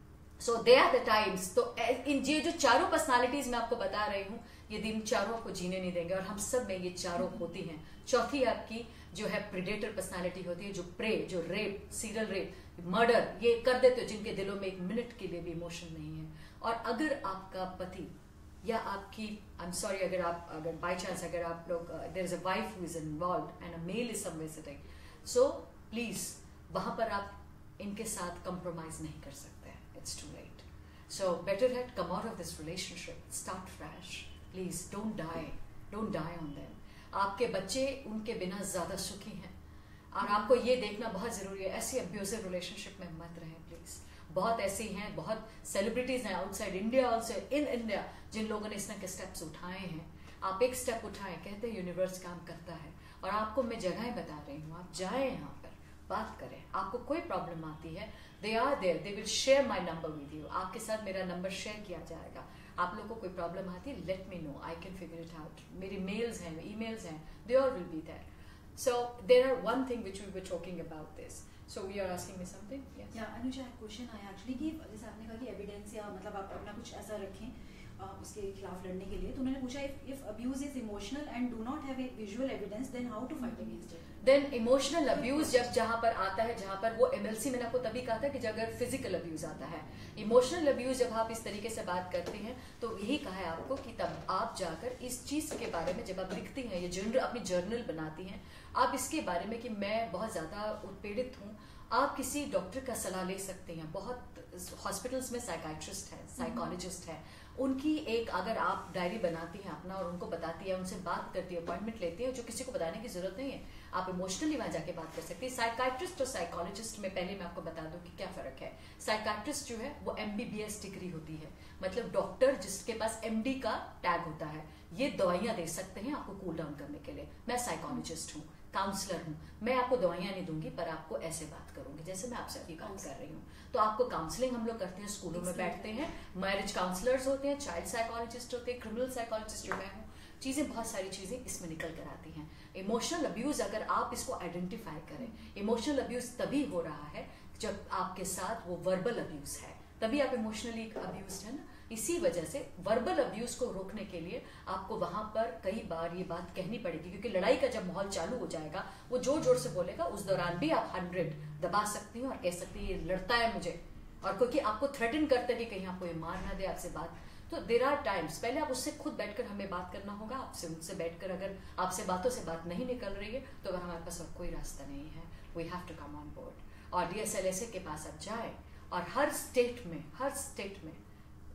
So they are the times. तो इन ये जो चारों पर्सनालिटीज मैं आपको बता रही हूँ, ये दिन चारों आपको जीने नहीं देंगे, और हम सब में ये चारों होती हैं. चौथी आपकी जो है प्रेडेटर पर्सनालिटी होती है, जो प्रे, जो रेप, सीरियल रेप, मर्डर ये कर देते हो, जिनके दिलों में एक मिनट के लिए भी इमोशन नहीं है. और अगर आपका पति या आपकी, आई एम सॉरी, अगर आप अगर बाय चांस अगर आप लोग there is a wife who is involved and a male is somewhere sitting, so please वहां पर आप इनके साथ कंप्रोमाइज नहीं कर सकते. It's too late. So better had come out of this relationship, start fresh. Please don't die, don't die on them. आपके बच्चे उनके बिना ज्यादा सुखी हैं, और आपको ये देखना बहुत जरूरी है. ऐसी अब्यूजिव रिलेशनशिप में मत रहें प्लीज. बहुत ऐसी हैं, बहुत सेलिब्रिटीज हैं outside India also, in India, जिन लोगों ने इस तरह के स्टेप्स उठाए हैं. आप एक स्टेप उठाएं, कहते हैं यूनिवर्स काम करता है. और आपको मैं जगह बता रही हूँ, आप जाएं यहाँ पर, बात करें. आपको कोई प्रॉब्लम आती है, they are there, they will share my number with you. आपके साथ मेरा नंबर शेयर किया जाएगा. आप लोगों को कोई प्रॉब्लम आती है, let me know, I can figure it out. मेरी मेल्स हैं, ईमेल्स हैं, they all will be there. So there are one thing which we were talking about this. So we are asking me something. Yes, yeah Anuja, एक क्वेश्चन आया एक्चुअली कि जैसे आपने कहा कि एविडेंस या मतलब आप अपना कुछ ऐसा रखें उसके खिलाफ लड़ने के लिए, तो मैंने पूछा if if abuse is emotional and do not have a visual evidence, then how to fight against it. Then emotional abuse जब जहां पर आता है, जहां पर वो एमएलसी मैंने आपको तभी कहा था कि अगर फिजिकल अब्यूज आता है, इमोशनल अब्यूज जब आप इस तरीके से बात करते हैं, तो यही कहा है आपको कि तब आप जाकर इस चीज के बारे में जब आप लिखती हैं, ये जर्नल अपनी जर्नल बनाती हैं, आप इसके बारे में कि मैं बहुत ज्यादा उत्पीड़ित हूँ, आप किसी डॉक्टर का सलाह ले सकते हैं. बहुत हॉस्पिटल्स में साइकाइट्रिस्ट है, साइकोलॉजिस्ट है, उनकी एक अगर आप डायरी बनाती हैं अपना और उनको बताती है, उनसे बात करती है, अपॉइंटमेंट लेती है, जो किसी को बताने की जरूरत नहीं है, आप इमोशनली वहां जाके बात कर सकती है. साइकाइट्रिस्ट और साइकोलॉजिस्ट में पहले मैं आपको बता दूं कि क्या फर्क है. साइकाइट्रिस्ट जो है वो एमबीबीएस डिग्री होती है, मतलब डॉक्टर जिसके पास एमडी का टैग होता है, ये दवाइयां दे सकते हैं आपको कूल डाउन करने के लिए. मैं साइकोलॉजिस्ट हूँ, काउंसलर हूँ, मैं आपको दवाइयां नहीं दूंगी, पर आपको ऐसे बात करूंगी जैसे मैं आपसे अभी बात कर रही हूँ. तो आपको काउंसलिंग हम लोग करते हैं, स्कूलों में बैठते हैं, मैरिज काउंसलर्स होते हैं, चाइल्ड साइकोलॉजिस्ट होते हैं, क्रिमिनल साइकोलॉजिस्ट जो मैं हूँ, चीजें बहुत सारी चीजें इसमें निकल कर आती हैं. इमोशनल अब्यूज अगर आप इसको आइडेंटिफाई करें, इमोशनल अब्यूज तभी हो रहा है जब आपके साथ वो वर्बल अब्यूज है, तभी आप इमोशनली अब्यूज है ना. इसी वजह से वर्बल अब्यूज को रोकने के लिए आपको वहां पर कई बार ये बात कहनी पड़ेगी, क्योंकि लड़ाई का जब माहौल चालू हो जाएगा, वो जोर जोर से बोलेगा, उस दौरान भी आप हंड्रेड दबा सकती हैं और कह सकती है ये लड़ता है मुझे, और क्योंकि आपको थ्रेटन करते कि कहीं आपको ये मार ना दे, आपसे बात. तो देर आर टाइम्स, पहले आप उससे खुद बैठकर हमें बात करना होगा, आपसे उनसे बैठकर अगर आपसे बातों से बात नहीं निकल रही है, तो अगर हमारे पास और कोई रास्ता नहीं है, we have to come on board. और डीएसएलएसए के पास आप जाए, और हर स्टेट में हर स्टेट में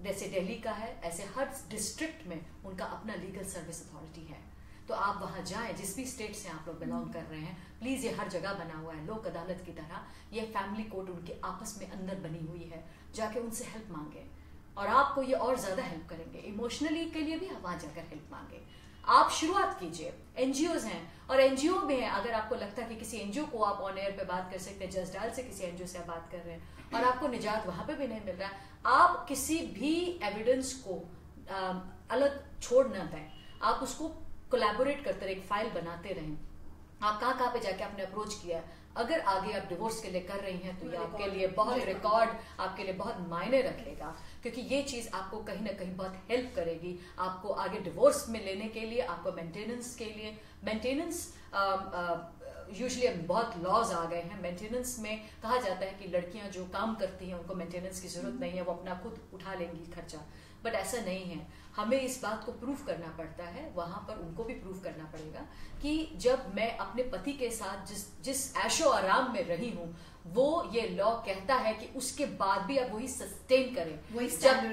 जैसे दिल्ली का है, ऐसे हर डिस्ट्रिक्ट में उनका अपना लीगल सर्विस अथॉरिटी है। तो आप वहां जाएं, जिस भी स्टेट से आप लोग बिलोंग कर रहे हैं, प्लीज ये हर जगह बना हुआ है, लोक अदालत की तरह। ये फैमिली कोर्ट उनके आपस में अंदर बनी हुई है, जाके उनसे हेल्प मांगे और आपको ये और ज्यादा हेल्प करेंगे। इमोशनली के लिए भी आप वहां जाकर हेल्प मांगे। आप शुरुआत कीजिए। एनजीओज हैं और एनजीओ में है, अगर आपको लगता है कि किसी एनजीओ को आप ऑन एयर पे बात कर सकते हैं, जस्ट डायल से किसी एनजीओ से आप बात कर रहे हैं और आपको निजात वहां पे भी नहीं मिल रहा है, आप किसी भी एविडेंस को आ, अलग छोड़ ना दें, आप उसको कोलैबोरेट करते रहे, एक फाइल बनाते रहें। आप कहाँ कहाँ पे जाके आपने अप्रोच किया, अगर आगे आप डिवोर्स के लिए कर रही हैं तो ये आपके लिए बहुत रिकॉर्ड, आपके लिए बहुत मायने रखेगा, क्योंकि ये चीज आपको कहीं ना कहीं बहुत हेल्प करेगी आपको आगे डिवोर्स में लेने के लिए, आपको मेंटेनेंस के लिए। मेंटेनेंस यूजुअली बहुत लॉज आ गए हैं। मेंटेनेंस में कहा जाता है कि लड़कियां जो काम करती हैं उनको मेंटेनेंस की जरूरत नहीं है, वो अपना खुद उठा लेंगी खर्चा, बट ऐसा नहीं है। हमें इस बात को प्रूफ करना पड़ता है, वहां पर उनको भी प्रूफ करना पड़ेगा कि जब मैं अपने पति के साथ जिस जिस ऐशो आराम में रही हूं, वो ये लॉ कहता है कि उसके बाद भी आप वही सस्टेन करें। वही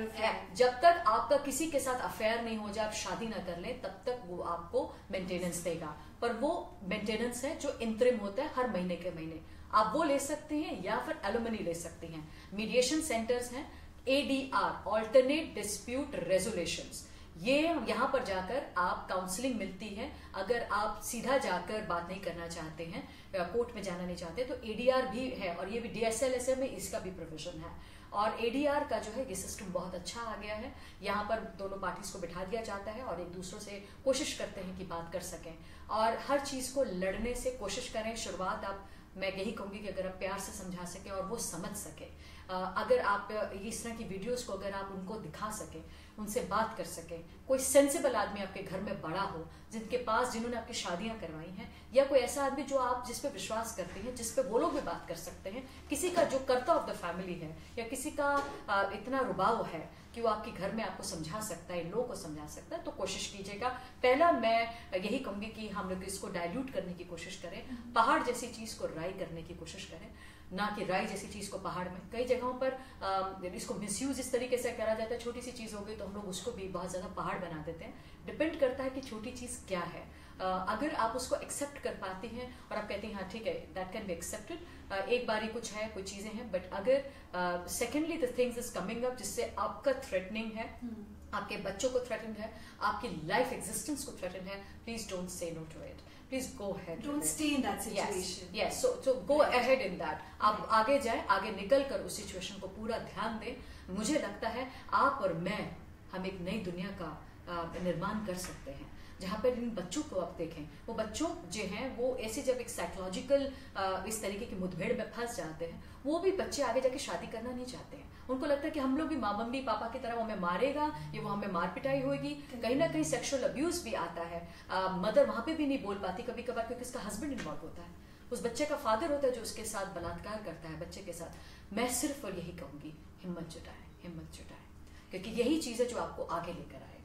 जब जब तक आपका किसी के साथ अफेयर नहीं हो जाए, आप शादी ना कर लें, तब तक वो आपको मेंटेनेंस देगा। पर वो मेंटेनेंस है जो इंतरिम होता है हर महीने के महीने, आप वो ले सकते हैं या फिर एलुमनी ले सकते हैं। मीडिएशन सेंटर्स हैं, A D R alternate dispute resolutions, ये यहाँ पर जाकर आप काउंसलिंग मिलती है। अगर आप सीधा जाकर बात नहीं करना चाहते हैं, कोर्ट में जाना नहीं चाहते, तो एडीआर भी है और ये भी डीएसएलएसए में इसका भी प्रोविजन है। और एडीआर का जो है ये सिस्टम बहुत अच्छा आ गया है, यहाँ पर दोनों पार्टीज को बिठा दिया जाता है और एक दूसरों से कोशिश करते हैं कि बात कर सकें और हर चीज को लड़ने से कोशिश करें। शुरुआत आप, मैं यही कहूंगी कि अगर आप प्यार से समझा सके और वो समझ सके, अगर आप इस तरह की वीडियोस को अगर आप उनको दिखा सके, उनसे बात कर सके, कोई सेंसिबल आदमी आपके घर में बड़ा हो जिनके पास, जिन्होंने आपकी शादियां करवाई हैं, या कोई ऐसा आदमी जो आप जिस पे विश्वास करते हैं, जिस पे वो लोग भी बात कर सकते हैं, किसी का जो कर्ता ऑफ द फैमिली है या किसी का इतना रुबाव है कि वो आपके घर में आपको समझा सकता है, इन लोगों को समझा सकता है, तो कोशिश कीजिएगा। पहला मैं यही कहूंगी कि हम लोग इसको डाइल्यूट करने की कोशिश करें, पहाड़ जैसी चीज को राई करने की कोशिश करें, ना कि राई जैसी चीज को पहाड़ में। कई जगहों पर आ, इसको मिसयूज इस तरीके से करा जाता है, छोटी सी चीज हो गई तो हम लोग उसको भी बहुत ज्यादा पहाड़ बना देते हैं। डिपेंड करता है कि छोटी चीज क्या है। आ, अगर आप उसको एक्सेप्ट कर पाती हैं और आप कहती हैं हाँ ठीक है, दैट कैन बी एक्सेप्टेड, एक बार ही कुछ है, कुछ चीजें हैं, बट अगर secondly the things is coming up जिससे आपका थ्रेटनिंग है, आपके बच्चों को थ्रेटन है, आपकी लाइफ एग्जिस्टेंस को थ्रेटन है, please don't say no to it, please go ahead, don't stay in that situation. Yes, so so go ahead in that. आप आगे जाएं, आगे निकल कर उस सिचुएशन को पूरा ध्यान दें। मुझे लगता है आप और मैं, हम एक नई दुनिया का निर्माण कर सकते हैं जहाँ पर इन बच्चों को आप देखें, वो बच्चों जो हैं वो ऐसे जब एक साइकोलॉजिकल इस तरीके की मुठभेड़ में फंस जाते हैं, वो भी बच्चे आगे जाके शादी करना नहीं चाहते हैं। उनको लगता है कि हम लोग भी माँ मम्मी पापा की तरह वो हमें मारेगा, ये वो हमें मार पिटाई होगी, कहीं ना कहीं सेक्सुअल अब्यूज भी आता है। आ, मदर वहां पे भी नहीं बोल पाती कभी कभार, क्योंकि उसका हस्बैंड इन्वॉल्व होता है, उस बच्चे का फादर होता है जो उसके साथ बलात्कार करता है बच्चे के साथ। मैं सिर्फ और यही कहूंगी, हिम्मत जुटाएं, हिम्मत जुटाएं, क्योंकि यही चीज है जो आपको आगे लेकर आएगा।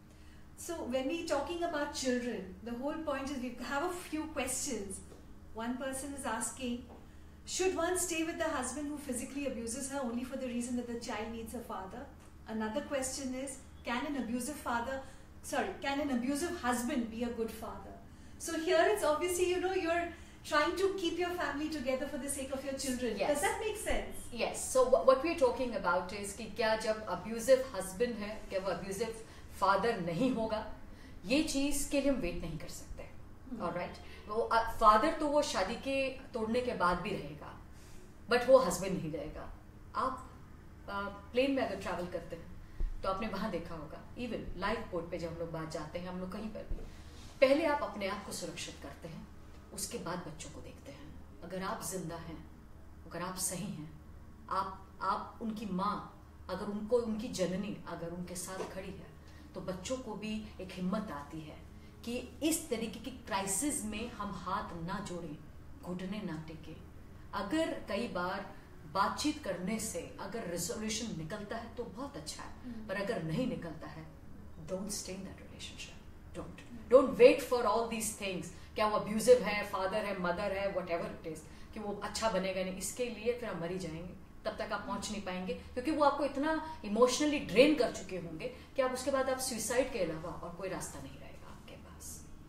So when we talking about children, the whole point is we have a few questions. One person is asking, should one stay with the husband who physically abuses her only for the reason that the child needs a father? Another question is, can an abusive father, sorry, can an abusive husband be a good father? So here it's obviously, you know, you're trying to keep your family together for the sake of your children. Yes. Does that make sense? Yes. So what we're talking about is कि क्या जब abusive husband है, क्या वो abusive फादर नहीं होगा, ये चीज के लिए हम वेट नहीं कर सकते। ऑलराइट, वो फादर तो वो शादी के तोड़ने के बाद भी रहेगा, बट वो हस्बैंड नहीं रहेगा। आप प्लेन में अगर ट्रैवल करते हैं तो आपने वहां देखा होगा, इवन लाइफ बोट पे जब हम लोग बात जाते हैं, हम लोग कहीं पर भी, पहले आप अपने आप को सुरक्षित करते हैं, उसके बाद बच्चों को देखते हैं। अगर आप जिंदा हैं, अगर आप सही हैं, आप आप उनकी माँ, अगर उनको उनकी जननी अगर उनके साथ खड़ी है, तो बच्चों को भी एक हिम्मत आती है कि इस तरीके की क्राइसिस में हम हाथ ना जोड़ें, घुटने ना टेके। अगर कई बार बातचीत करने से अगर रेजोल्यूशन निकलता है तो बहुत अच्छा है, पर अगर नहीं निकलता है, don't stay in that relationship, don't don't wait for all these things. क्या वो अब्यूजिव है, फादर है, मदर है, वट एवर इट इज, कि वो अच्छा बनेगा नहीं, इसके लिए फिर हम मरी जाएंगे। तब तक आप पहुंच नहीं पाएंगे, क्योंकि वो आपको इतना इमोशनली ड्रेन कर चुके होंगे कि आप उसके बाद आप सुसाइड के अलावा और कोई रास्ता नहीं रहेगा आपके पास।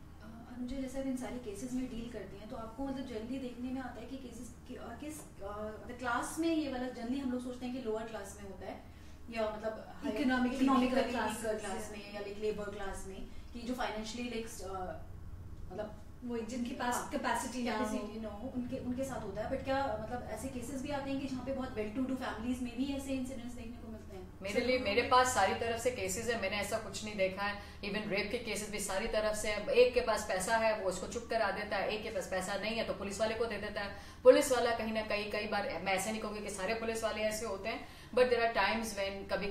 मुझे जैसे इन सारी केसेस में डील करती हैं तो आपको मतलब जनरली देखने में आता है कि केसेस किस क्लास में ये वाला जनरली हम लोग सोचते हैं कि लोअर क्लास में होता है या मतलब इकोनॉमिक इकोनॉमिकल क्लास में या लाइक लेबर क्लास में, कि जो फाइनेंशियली लाइक मतलब वो जिनके पास कैपेसिटी ना हो नो उनके उनके साथ होता है। बट क्या मतलब ऐसे केसेस भी आते हैं कि जहाँ पे बहुत वेल टू डू फैमिलीज में भी ऐसे इंसिडेंट्स देखने को मिलते हैं? मेरे लिए मेरे पास सारी तरफ से केसेस है, मैंने ऐसा कुछ नहीं देखा है। इवन रेप के केसेस भी सारी तरफ से है। एक के पास पैसा है वो उसको चुप करा देता है, एक के पास पैसा नहीं है तो पुलिस वाले को दे देता है। पुलिस वाला कहीं ना कहीं कई बार, मैं ऐसे नहीं कहूँगी कि सारे पुलिस वाले ऐसे होते हैं, but there are times when कभी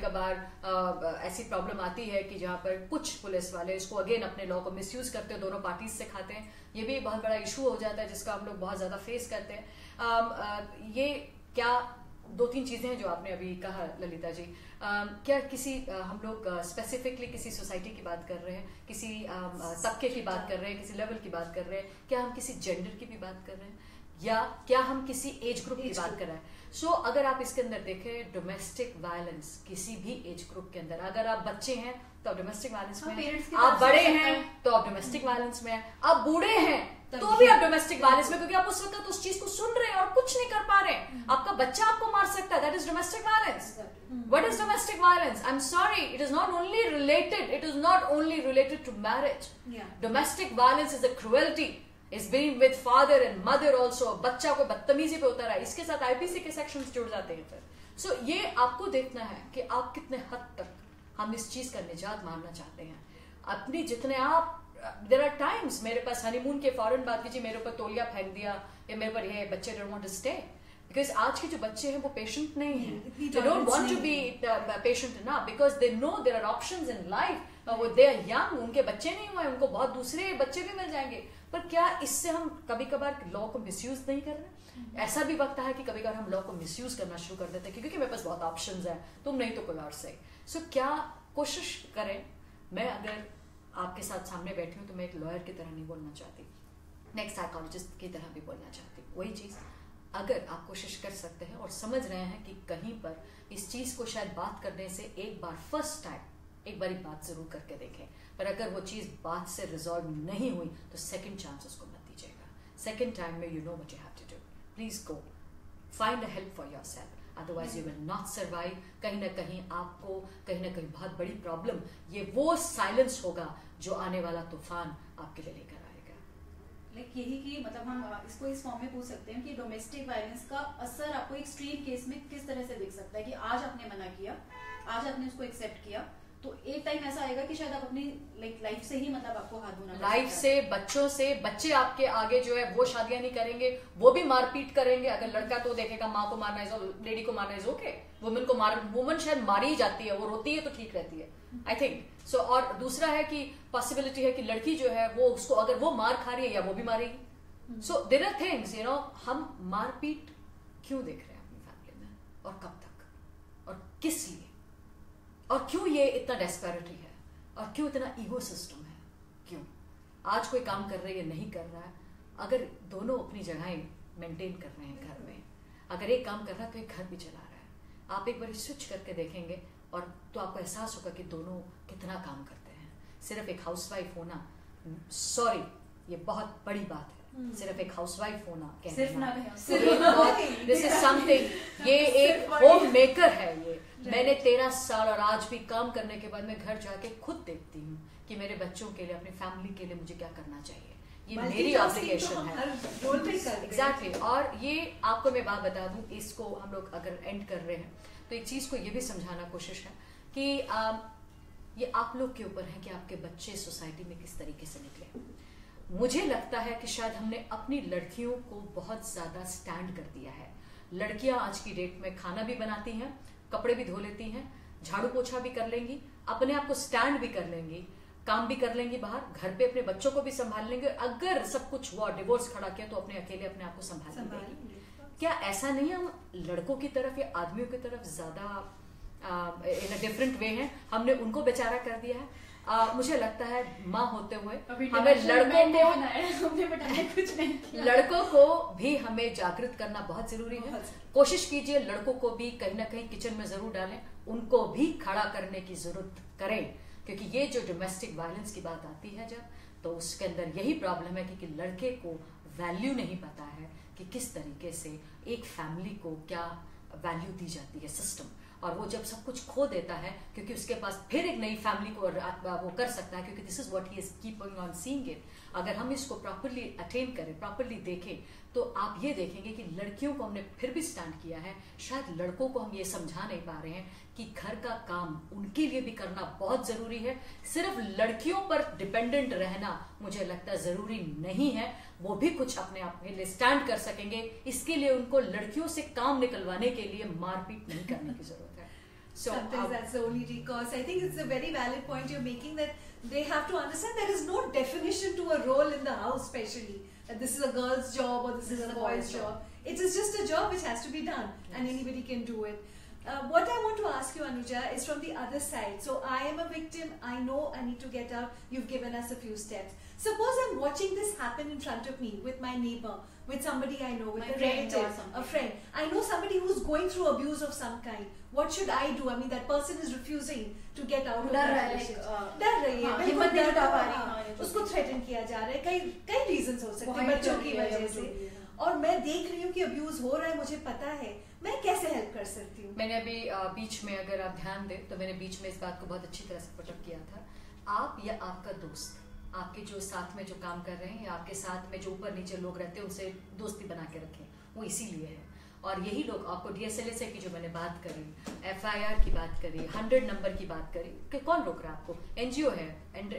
कभार ऐसी प्रॉब्लम आती है कि जहाँ पर कुछ पुलिस वाले इसको अगेन अपने लॉ को मिसयूज करते हैं, दोनों पार्टीज से खाते हैं। ये भी बहुत बड़ा इशू हो जाता है जिसका हम लोग बहुत ज्यादा फेस करते हैं। um, uh, ये क्या दो तीन चीजें हैं जो आपने अभी कहा ललिता जी, um, क्या किसी uh, हम लोग स्पेसिफिकली uh, किसी सोसाइटी की बात कर रहे हैं, किसी um, uh, तबके की बात कर रहे हैं, किसी लेवल की बात कर रहे हैं, क्या हम किसी जेंडर की भी बात कर रहे हैं, या क्या हम किसी एज ग्रुप की बात कर रहे हैं? सो so, अगर आप इसके अंदर देखें डोमेस्टिक वायलेंस किसी भी एज ग्रुप के अंदर, अगर आप बच्चे हैं तो आप डोमेस्टिक वायलेंस में हैं, आप बड़े हैं तो आप डोमेस्टिक वायलेंस में हैं, आप बूढ़े हैं तो भी आप डोमेस्टिक वायलेंस में, क्योंकि आप उस वक्त उस चीज को सुन रहे हैं और कुछ नहीं कर पा रहे हैं। आपका बच्चा आपको मार सकता है, that is domestic violence. What is domestic violence? I am sorry, it is not only related it is not only related to marriage. Domestic violence is a cruelty, is being with father and mother also। बच्चा को बदतमीजी पे उतर रहा है, इसके साथ आईपीसी के सेक्शंस जुड़ जाते हैं फिर। सो so, ये आपको देखना है कि आप कितने हद तक हम इस चीज का निजात मारना चाहते हैं। अपनी जितने आप, देयर आर टाइम्स मेरे पास हनीमून के फौरन बाद कीजिए मेरे ऊपर तौलिया फेंक दिया या मेरे पर ये बच्चे don't want to stay, because आज के जो बच्चे हैं वो पेशेंट नहीं है, they don't want to be patient ना, because they know there are options in life, वो दे आर यंग, उनके बच्चे नहीं हुए, उनको बहुत दूसरे बच्चे भी मिल जाएंगे। पर क्या इससे हम कभी कभार लॉ को मिसयूज नहीं कर रहे? ऐसा भी वक्त है कि कभी कभार हम लॉ को मिसयूज करना शुरू कर देते हैं क्योंकि मेरे पास बहुत ऑप्शंस हैं, तुम नहीं तो कोई और सही। सो so, क्या कोशिश करें, मैं अगर आपके साथ सामने बैठी हूँ तो मैं एक लॉयर की तरह नहीं बोलना चाहती, मैं एक साइकोलॉजिस्ट की तरह भी बोलना चाहती हूँ। वही चीज अगर आप कोशिश कर सकते हैं और समझ रहे हैं कि कहीं पर इस चीज को शायद बात करने से एक बार फर्स्ट टाइम एक बारी बात जरूर करके देखें, पर अगर वो चीज बात से रिजॉल्व नहीं हुई तो सेकंड चांस उसको मत दीजिएगा। सेकंड टाइम में you know what you have to do, please go find a help for yourself, otherwise you will not survive. कहीं ना कहीं आपको कहीं ना कहीं बहुत बड़ी प्रॉब्लम, ये वो साइलेंस होगा जो आने वाला तूफान आपके लिए लेकर आएगा। लाइक यही कि मतलब हम इसको इस फॉर्म में पूछ सकते हैं कि डोमेस्टिक वायलेंस का असर आपको एक्सट्रीम केस में किस तरह से दिख सकता है, कि आज आपने मना किया, आज आपने उसको एक्सेप्ट किया, तो एक टाइम ऐसा आएगा कि शायद आप अपनी लाइक लाइफ से ही मतलब आपको हाथ धोना, लाइफ से, बच्चों से, बच्चे आपके आगे जो है वो शादियां नहीं करेंगे, वो भी मारपीट करेंगे। अगर लड़का तो देखेगा माँ को मारना इज, लेडी को मारना इज ओके, वुमेन को मार, वुमेन शायद मारी ही जाती है, वो रोती है तो ठीक रहती है, आई थिंक सो। और दूसरा है कि पॉसिबिलिटी है कि लड़की जो है वो उसको अगर वो मार खा रही है या वो भी मारेगी। So there are things, you know, हम मारपीट क्यों देख रहे हैं अपनी फैमिली में और कब तक और किस लिए, और क्यों ये इतना डेस्पेरिटी है, और क्यों इतना ईगो सिस्टम है, क्यों आज कोई काम कर रहा है या नहीं कर रहा है। अगर दोनों अपनी जगहें मेंटेन कर रहे हैं घर में, अगर एक काम कर रहा है तो एक घर भी चला रहा है, आप एक बार स्विच करके देखेंगे और तो आपको एहसास होगा कि दोनों कितना काम करते हैं। सिर्फ एक हाउसवाइफ होना, सॉरी ये बहुत बड़ी बात है, सिर्फ एक हाउसवाइफ होना दिस इज समथिंग, ये एक होम मेकर है। ये मैंने तेरह साल और आज भी काम करने के बाद मैं घर जाके खुद देखती हूँ कि मेरे बच्चों के लिए, अपनी फैमिली के लिए मुझे क्या करना चाहिए, ये मेरी ऑब्लिगेशन है। एग्जैक्टली। और ये आपको मैं बात बता दूं, इसको हम लोग अगर एंड कर रहे हैं तो एक चीज को ये भी समझाना कोशिश है कि आ, ये आप लोग के ऊपर है कि आपके बच्चे सोसाइटी में किस तरीके से निकले। मुझे लगता है कि शायद हमने अपनी लड़कियों को बहुत ज्यादा स्टैंड कर दिया है। लड़कियां आज की डेट में खाना भी बनाती हैं, कपड़े भी धो लेती हैं, झाड़ू पोछा भी कर लेंगी, अपने आप को स्टैंड भी कर लेंगी, काम भी कर लेंगी बाहर, घर पे अपने बच्चों को भी संभाल लेंगे। अगर सब कुछ हुआ, डिवोर्स खड़ा किया तो अपने अकेले अपने आप को संभाल लेंगी। क्या ऐसा नहीं हम लड़कों की तरफ या आदमियों की तरफ ज्यादा इन अ डिफरेंट वे हैं, हमने उनको बेचारा कर दिया है। आ, मुझे लगता है माँ होते हुए हमें लड़कों को कुछ नहीं लड़कों को भी हमें जागृत करना बहुत जरूरी है। कोशिश कीजिए लड़कों को भी कहीं ना कहीं किचन में जरूर डालें, उनको भी खड़ा करने की जरूरत करें, क्योंकि ये जो डोमेस्टिक वायलेंस की बात आती है जब, तो उसके अंदर यही प्रॉब्लम है कि, कि लड़के को वैल्यू नहीं पता है कि किस तरीके से एक फैमिली को क्या वैल्यू दी जाती है सिस्टम, और वो जब सब कुछ खो देता है क्योंकि उसके पास फिर एक नई फैमिली को वो कर सकता है, क्योंकि this is what he is keeping on seeing it. अगर हम इसको प्रॉपरली अटेंड करें, प्रॉपरली देखें, तो आप ये देखेंगे कि लड़कियों को हमने फिर भी स्टैंड किया है, शायद लड़कों को हम ये समझा नहीं पा रहे हैं कि घर का काम उनके लिए भी करना बहुत जरूरी है। सिर्फ लड़कियों पर डिपेंडेंट रहना मुझे लगता है जरूरी नहीं है, वो भी कुछ अपने आप के लिए स्टैंड कर सकेंगे। इसके लिए उनको लड़कियों से काम निकलवाने के लिए मारपीट नहीं करने की जरूरत है। So sometimes uh, that's the only recourse. I think it's a very valid point you're making, that they have to understand there is no definition to a role in the house, especially that this is a girl's job or this, this is a boy's job. job. It is just a job which has to be done, yes. and anybody can do it. Uh, what I want to ask you, Anuja, is from the other side. So I am a victim. I know I need to get out. You've given us a few steps. Suppose I'm watching this happen in front of me with my neighbor, with somebody I know, with my a relative, a friend. I know somebody who's going through abuse of some kind. What should I do? I mean, that person is refusing to get out of that relationship. डर रही है, हिम्मत नहीं जुटा पा रही, उसको थ्रेटन किया जा रहा है, कई कई रीजंस हो सकते हैं बच्चों की वजह से, और मैं देख रही हूँ कि अब्यूज हो रहा है, मुझे पता है, मैं कैसे हेल्प कर सकती हूँ? मैंने अभी बीच में, अगर आप ध्यान दें तो मैंने बीच में इस बात को बहुत अच्छी तरह से पुट अप किया था। आप या आपका दोस्त, आपके जो साथ में जो काम कर रहे हैं, या आपके साथ में जो ऊपर नीचे लोग रहते हैं, उनसे दोस्ती बना के रखें, वो इसीलिए है। और यही लोग आपको डीएसएलएस की जो मैंने बात करी, एफआईआर की बात करी, हंड्रेड नंबर की बात करी, कि कौन रोक रहा है आपको? एनजीओ है,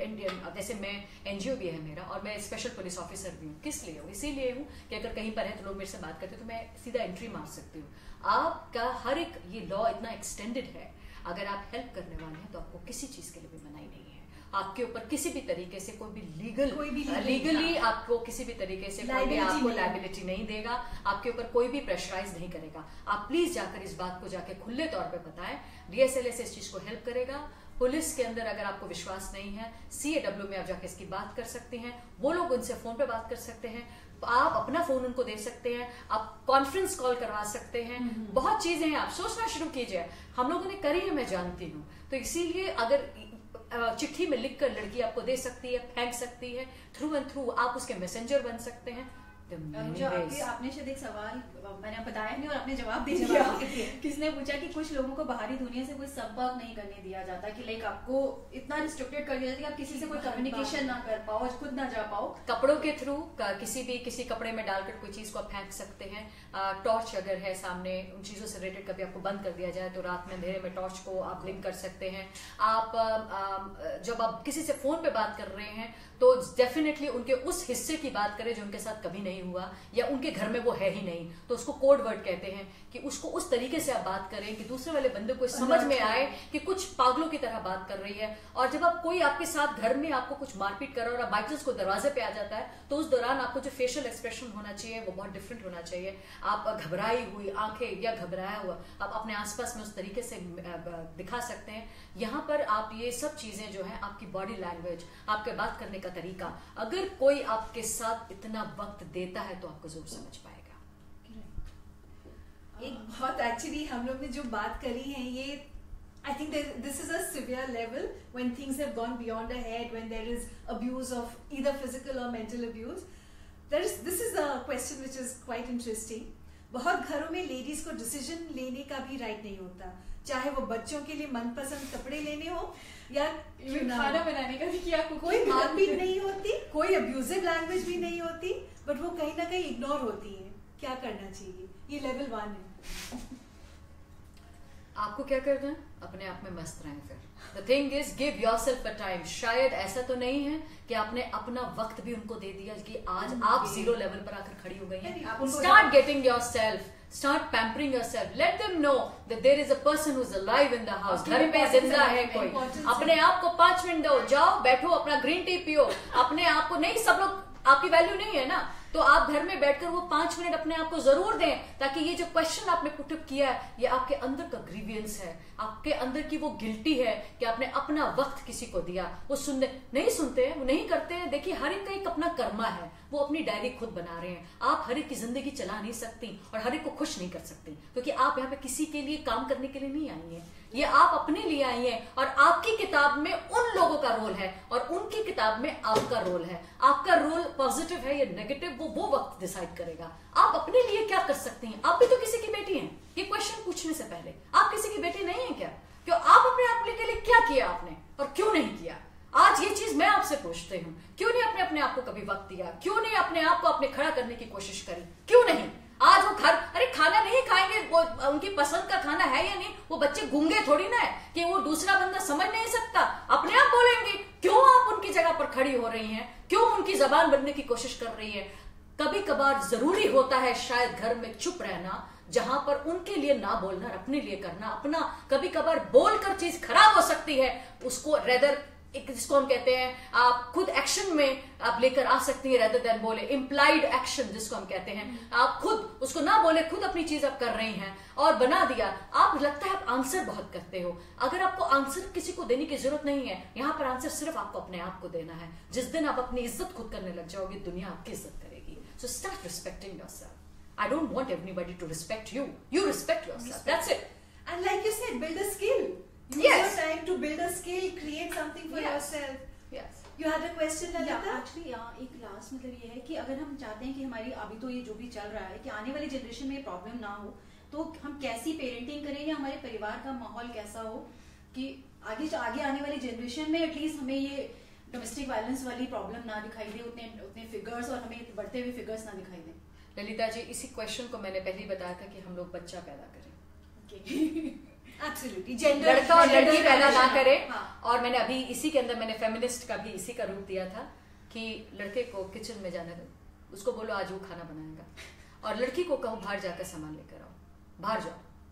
जैसे मैं एनजीओ भी है मेरा, और मैं स्पेशल पुलिस ऑफिसर भी हूँ। किस लिए हूँ? इसीलिए हूँ कि अगर कहीं पर है तो लोग मेरे से बात करते तो मैं सीधा एंट्री मार सकती हूँ। आपका हर एक ये लॉ इतना एक्सटेंडेड है, अगर आप हेल्प करने वाले हैं तो आपको किसी चीज के लिए भी मनाही नहीं है। आपके ऊपर किसी भी तरीके से कोई भी लीगल कोई भी लीगली आपको किसी भी तरीके से कोई भी आपको लायबिलिटी नहीं देगा, आपके ऊपर कोई भी प्रेशराइज नहीं करेगा। आप प्लीज जाकर इस बात को जाके खुले तौर पे बताएं, डीएसएलएस इस चीज को हेल्प करेगा। पुलिस के अंदर अगर आपको विश्वास नहीं है, सीएडब्ल्यू में आप जाके इसकी बात कर सकते हैं, वो लोग उनसे फोन पे बात कर सकते हैं, आप अपना फोन उनको दे सकते हैं, आप कॉन्फ्रेंस कॉल करवा सकते हैं, बहुत चीजें हैं, आप सोचना शुरू कीजिए। हम लोगों ने करी है, मैं जानती हूँ। तो इसीलिए अगर चिट्ठी में लिखकर लड़की आपको दे सकती है, फेंक सकती है, थ्रू एंड थ्रू आप उसके मैसेंजर बन सकते हैं। आपने शायद एक सवाल मैंने बताया नहीं और आपने जवाब दे दिया। किसने पूछा कि कुछ लोगों को बाहरी दुनिया से कोई संपर्क नहीं करने दिया जाता, कि लाइक आपको इतना रिस्ट्रिक्टेड कर दिया जाता है कि आप किसी से कोई कम्युनिकेशन ना कर पाओ, खुद ना जा पाओ। कपड़ों के थ्रू किसी भी किसी कपड़े में डालकर कोई चीज को आप फेंक सकते हैं। टॉर्च अगर है सामने, उन चीजों से रिलेटेड कभी आपको बंद कर दिया जाए तो रात में अंधेरे में टॉर्च को आप ब्लिंक कर सकते हैं। आप जब आप किसी से फोन पे बात कर रहे हैं तो डेफिनेटली उनके उस हिस्से की बात करें जो उनके साथ कभी नहीं हुआ, या उनके घर में वो है ही नहीं, तो उसको कोड वर्ड कहते हैं, कि उसको उस तरीके से आप बात करें कि दूसरे वाले बंदे को समझ में आए कि कुछ पागलों की तरह बात कर रही है। और जब आप कोई आपके साथ घर में आपको कुछ मारपीट कर रहा है और आप बाई चांस को दरवाजे पे आ जाता है, तो उस दौरान आपको जो फेशियल एक्सप्रेशन होना चाहिए वो बहुत डिफरेंट होना चाहिए। आप घबराई हुई आंखें या घबराया हुआ आप अपने आसपास में उस तरीके से दिखा सकते हैं। यहाँ पर आप ये सब चीजें जो है, आपकी बॉडी लैंग्वेज, आपके बात करने का तरीका, अगर कोई आपके साथ इतना वक्त देता है तो आपको जरूर समझ पाएगा। एक बहुत एक्चुअली हम लोग ने जो बात करी है, ये I think this is a severe level when things have gone beyond a head, when there is abuse of either physical or mental abuse. There is this is a question which is quite interesting. बहुत घरों में लेडीज को डिसीजन लेने का भी राइट नहीं होता, चाहे वो बच्चों के लिए मनपसंद कपड़े लेने हो या खाना बनाने का भी, कि आपको कोई मारपीट नहीं होती, कोई अब्यूजिव लैंग्वेज भी नहीं होती, बट वो कहीं ना कहीं इग्नोर होती है। क्या करना चाहिए? ये लेवल वन है। आपको क्या करना है? अपने आप में मस्त रहें। फिर the thing is give yourself a time. शायद ऐसा तो नहीं है कि आपने अपना वक्त भी उनको दे दिया कि आज आप जीरो लेवल पर आकर खड़ी हो गई हैं। Start getting yourself, start pampering yourself, let them know that there is a person who is alive in the house. घर पे जिंदा है कोई। अपने आप को पांच मिनट दो, जाओ बैठो, अपना ग्रीन टी पियो, अपने आप को नहीं, सब लोग आपकी वैल्यू नहीं है ना, तो आप घर में बैठकर वो पांच मिनट अपने आप को जरूर दें, ताकि ये जो क्वेश्चन आपने पुटअप किया है ये आपके अंदर का ग्रीवियंस है, आपके अंदर की वो गिल्टी है कि आपने अपना वक्त किसी को दिया। वो सुनने नहीं सुनते हैं, वो नहीं करते हैं। देखिए हर एक का एक अपना कर्मा है, वो अपनी डायरी खुद बना रहे हैं। आप हर एक की जिंदगी चला नहीं सकती और हर एक को खुश नहीं कर सकती, क्योंकि आप यहाँ पे किसी के लिए काम करने के लिए नहीं आई हैं, ये आप अपने लिए आई हैं। और आपकी किताब में उन लोगों का रोल है और उनकी किताब में आपका रोल है। आपका रोल पॉजिटिव है या नेगेटिव, वो वो वक्त डिसाइड करेगा। आप अपने लिए क्या कर सकती हैं? आप भी तो किसी की बेटी हैं। ये क्वेश्चन पूछने से पहले आप किसी की बेटी नहीं है क्या? क्यों आप अपने आप के लिए क्या किया आपने और क्यों नहीं किया? आज ये चीज मैं आपसे पूछती हूँ, क्यों नहीं अपने अपने आप को कभी वक्त दिया? क्यों नहीं अपने आप को अपने खड़ा करने की कोशिश करी? क्यों नहीं? आज वो घर, अरे खाना नहीं खाएंगे, वो उनकी पसंद का खाना है या नहीं, वो बच्चे गूंगे थोड़ी ना है कि वो दूसरा बंदा समझ नहीं सकता, अपने आप बोलेंगे। क्यों आप उनकी जगह पर खड़ी हो रही हैं? क्यों उनकी जबान बनने की कोशिश कर रही है? कभी कभार जरूरी होता है शायद घर में चुप रहना, जहां पर उनके लिए ना बोलना, अपने लिए करना। अपना कभी कभार बोलकर चीज खराब हो सकती है, उसको रेदर एक जिसको हम कहते हैं आप खुद एक्शन में आप लेकर आ सकती है, रेदर देन बोले इम्प्लाइड एक्शन जिसको हम कहते हैं। आप खुद उसको ना बोले, खुद अपनी चीज आप कर रही हैं और बना दिया। आप लगता है आप आंसर बहुत करते हो। अगर आपको आंसर किसी को देने की जरूरत नहीं है, यहाँ पर आंसर सिर्फ आपको अपने आप को देना है। जिस दिन आप अपनी इज्जत खुद करने लग जाओगे, दुनिया आपकी इज्जत करेगी। So start respecting yourself. I don't want everybody to respect you, you respect yourself. That's it. And like you said, build a skill. Use Yes. your time to build a skill, create something for Yes. yourself. Yes. You had a question, Lalita? Actually एक लास्ट मतलब ये है कि अगर हम चाहते हैं कि हमारी अभी तो ये जो भी चल रहा है कि आने वाली जनरेशन में ये प्रॉब्लम ना हो, तो हम कैसी पेरेंटिंग करें या हमारे परिवार का माहौल कैसा हो कि आगे आगे आने वाली जनरेशन में एटलीस्ट हमें ये डोमेस्टिक वायलेंस वाली प्रॉब्लम ना दिखाई दे, उतने उतने फिगर्स और हमें बढ़ते हुए फिगर्स ना दिखाई दे। ललिता जी, इसी क्वेश्चन को मैंने पहले बताया था कि हम लोग बच्चा पैदा करें। okay. Absolutely. लड़का और लड़की पैदा ना करे। हाँ. और मैंने अभी इसी के अंदर मैंने फेमिनिस्ट का भी इसी का रूप दिया था कि लड़के को किचन में जाने दो, उसको बोलो आज वो खाना बनाएगा, और लड़की को कहो बाहर जाकर सामान लेकर आओ, बाहर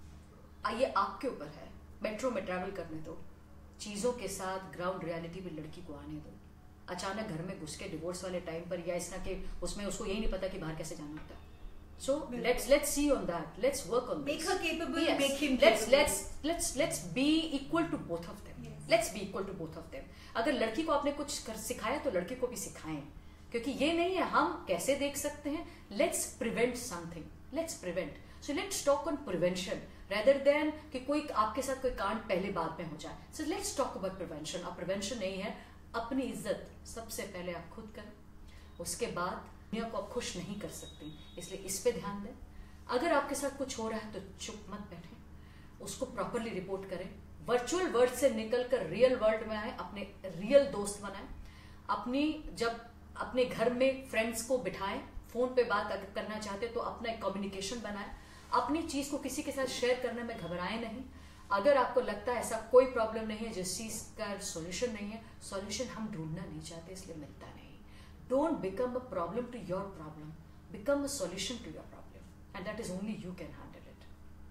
जाओ। ये आपके ऊपर है। मेट्रो में ट्रैवल करने दो, चीजों के साथ ग्राउंड रियलिटी भी लड़की को आने दो। अचानक घर में घुस के डिवोर्स वाले टाइम पर या इस तरह के उसमें उसको यही नहीं पता कि बाहर कैसे जाना होता है। So let's let's see on that. Let's work on Make this. her capable. Yes. Make him let's capable. let's let's let's be equal to both of them. Yes. Let's be equal to both of them. अगर लड़की को आपने कुछ कर सिखाया तो लड़के को भी सिखाएं, क्योंकि ये नहीं है हम कैसे देख सकते हैं। Let's prevent something. Let's prevent. So let's talk on prevention rather than कि कोई आपके साथ कोई कांड पहले बाद में हो जाए। So let's talk about prevention. अब prevention नहीं है, अपनी इज्जत सबसे पहले आप खुद करें, उसके बाद दुनिया को आप खुश नहीं कर सकती, इसलिए इस पे ध्यान दें। अगर आपके साथ कुछ हो रहा है तो चुप मत बैठें, उसको प्रॉपरली रिपोर्ट करें। वर्चुअल वर्ल्ड से निकलकर रियल वर्ल्ड में आए, अपने रियल दोस्त बनाएं। अपनी जब अपने घर में फ्रेंड्स को बिठाएं, फोन पे बात अगर करना चाहते तो अपना एक कम्युनिकेशन बनाएं। अपनी चीज को किसी के साथ शेयर करने में घबराएं नहीं। अगर आपको लगता है ऐसा कोई प्रॉब्लम नहीं है जिस चीज का सॉल्यूशन नहीं है, सॉल्यूशन हम ढूंढना नहीं चाहते इसलिए मिलता नहीं। Don't become a problem to your problem. Become a solution to your problem. And that is only you can handle it.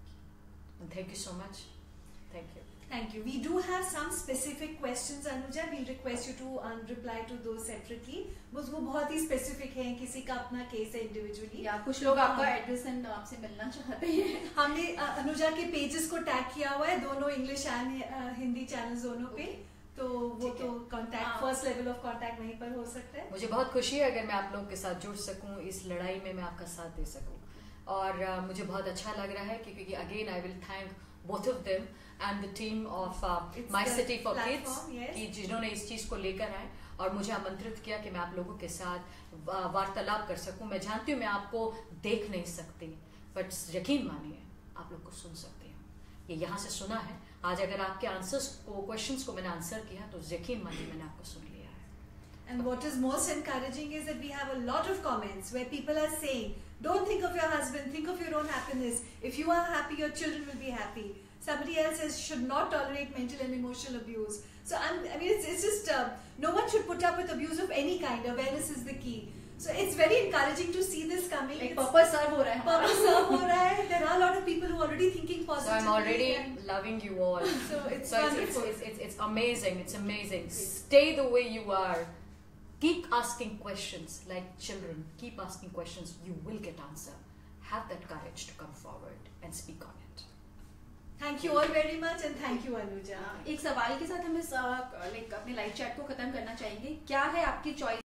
And thank you so much. Thank you. Thank you. We do have some specific questions, Anuja. We'll request you to um, reply to those separately. बस वो बहुत ही specific हैं, किसी का अपना case है individually. या कुछ लोग आपका एड्रेस एंड आपसे मिलना चाहते हैं। हमने uh, अनुजा के पेजेस को टैग किया हुआ है, दोनों इंग्लिश एंड हिंदी चैनल दोनों पे, तो वो तो contact first level of contact वहीं पर हो सकता है। मुझे बहुत खुशी है अगर मैं आप लोगों के साथ जुड़ सकूं, इस लड़ाई में मैं आपका साथ दे सकूं, और uh, मुझे बहुत अच्छा लग रहा है क्योंकि again I will thank both of them and the team of my city for kids कि जिन्होंने इस चीज को लेकर आए और मुझे आमंत्रित किया कि मैं आप लोगों के साथ वार्तालाप कर सकूं। मैं जानती हूँ मैं आपको देख नहीं सकती, बट यकीन मानिए आप लोग को सुन सकती हूँ। ये यहाँ से सुना है। आज अगर आपके आंसर्स को क्वेश्चंस को मैंने आंसर किया तो यकीन मानिए मैंने आपको सुन लिया है। And what is most encouraging is that we have a lot of comments where people are saying, don't think of your husband, think of your own happiness. If you are happy, your children will be happy. Somebody else says, should not tolerate mental and emotional abuse. So I'm, I mean, it's, it's just, uh, no one should put up with abuse of any kind. Awareness is the key. So it's very encouraging to see this coming. Like purpose serve हो रहा है. Purpose serve हो रहा है. There are a lot of people who are already thinking positively. So I'm already loving you all. So it's so wonderful. It's, it's, it's, it's amazing. It's amazing. Stay the way you are. keep asking questions like children. Keep asking questions. You will get answer. Have that courage to come forward and speak on it. Thank you all very much and thank you Anuja. एक सवाल के साथ हम इस लाइक अपने लाइव चैट को खत्म करना चाहेंगे. क्या है आपकी चॉइस?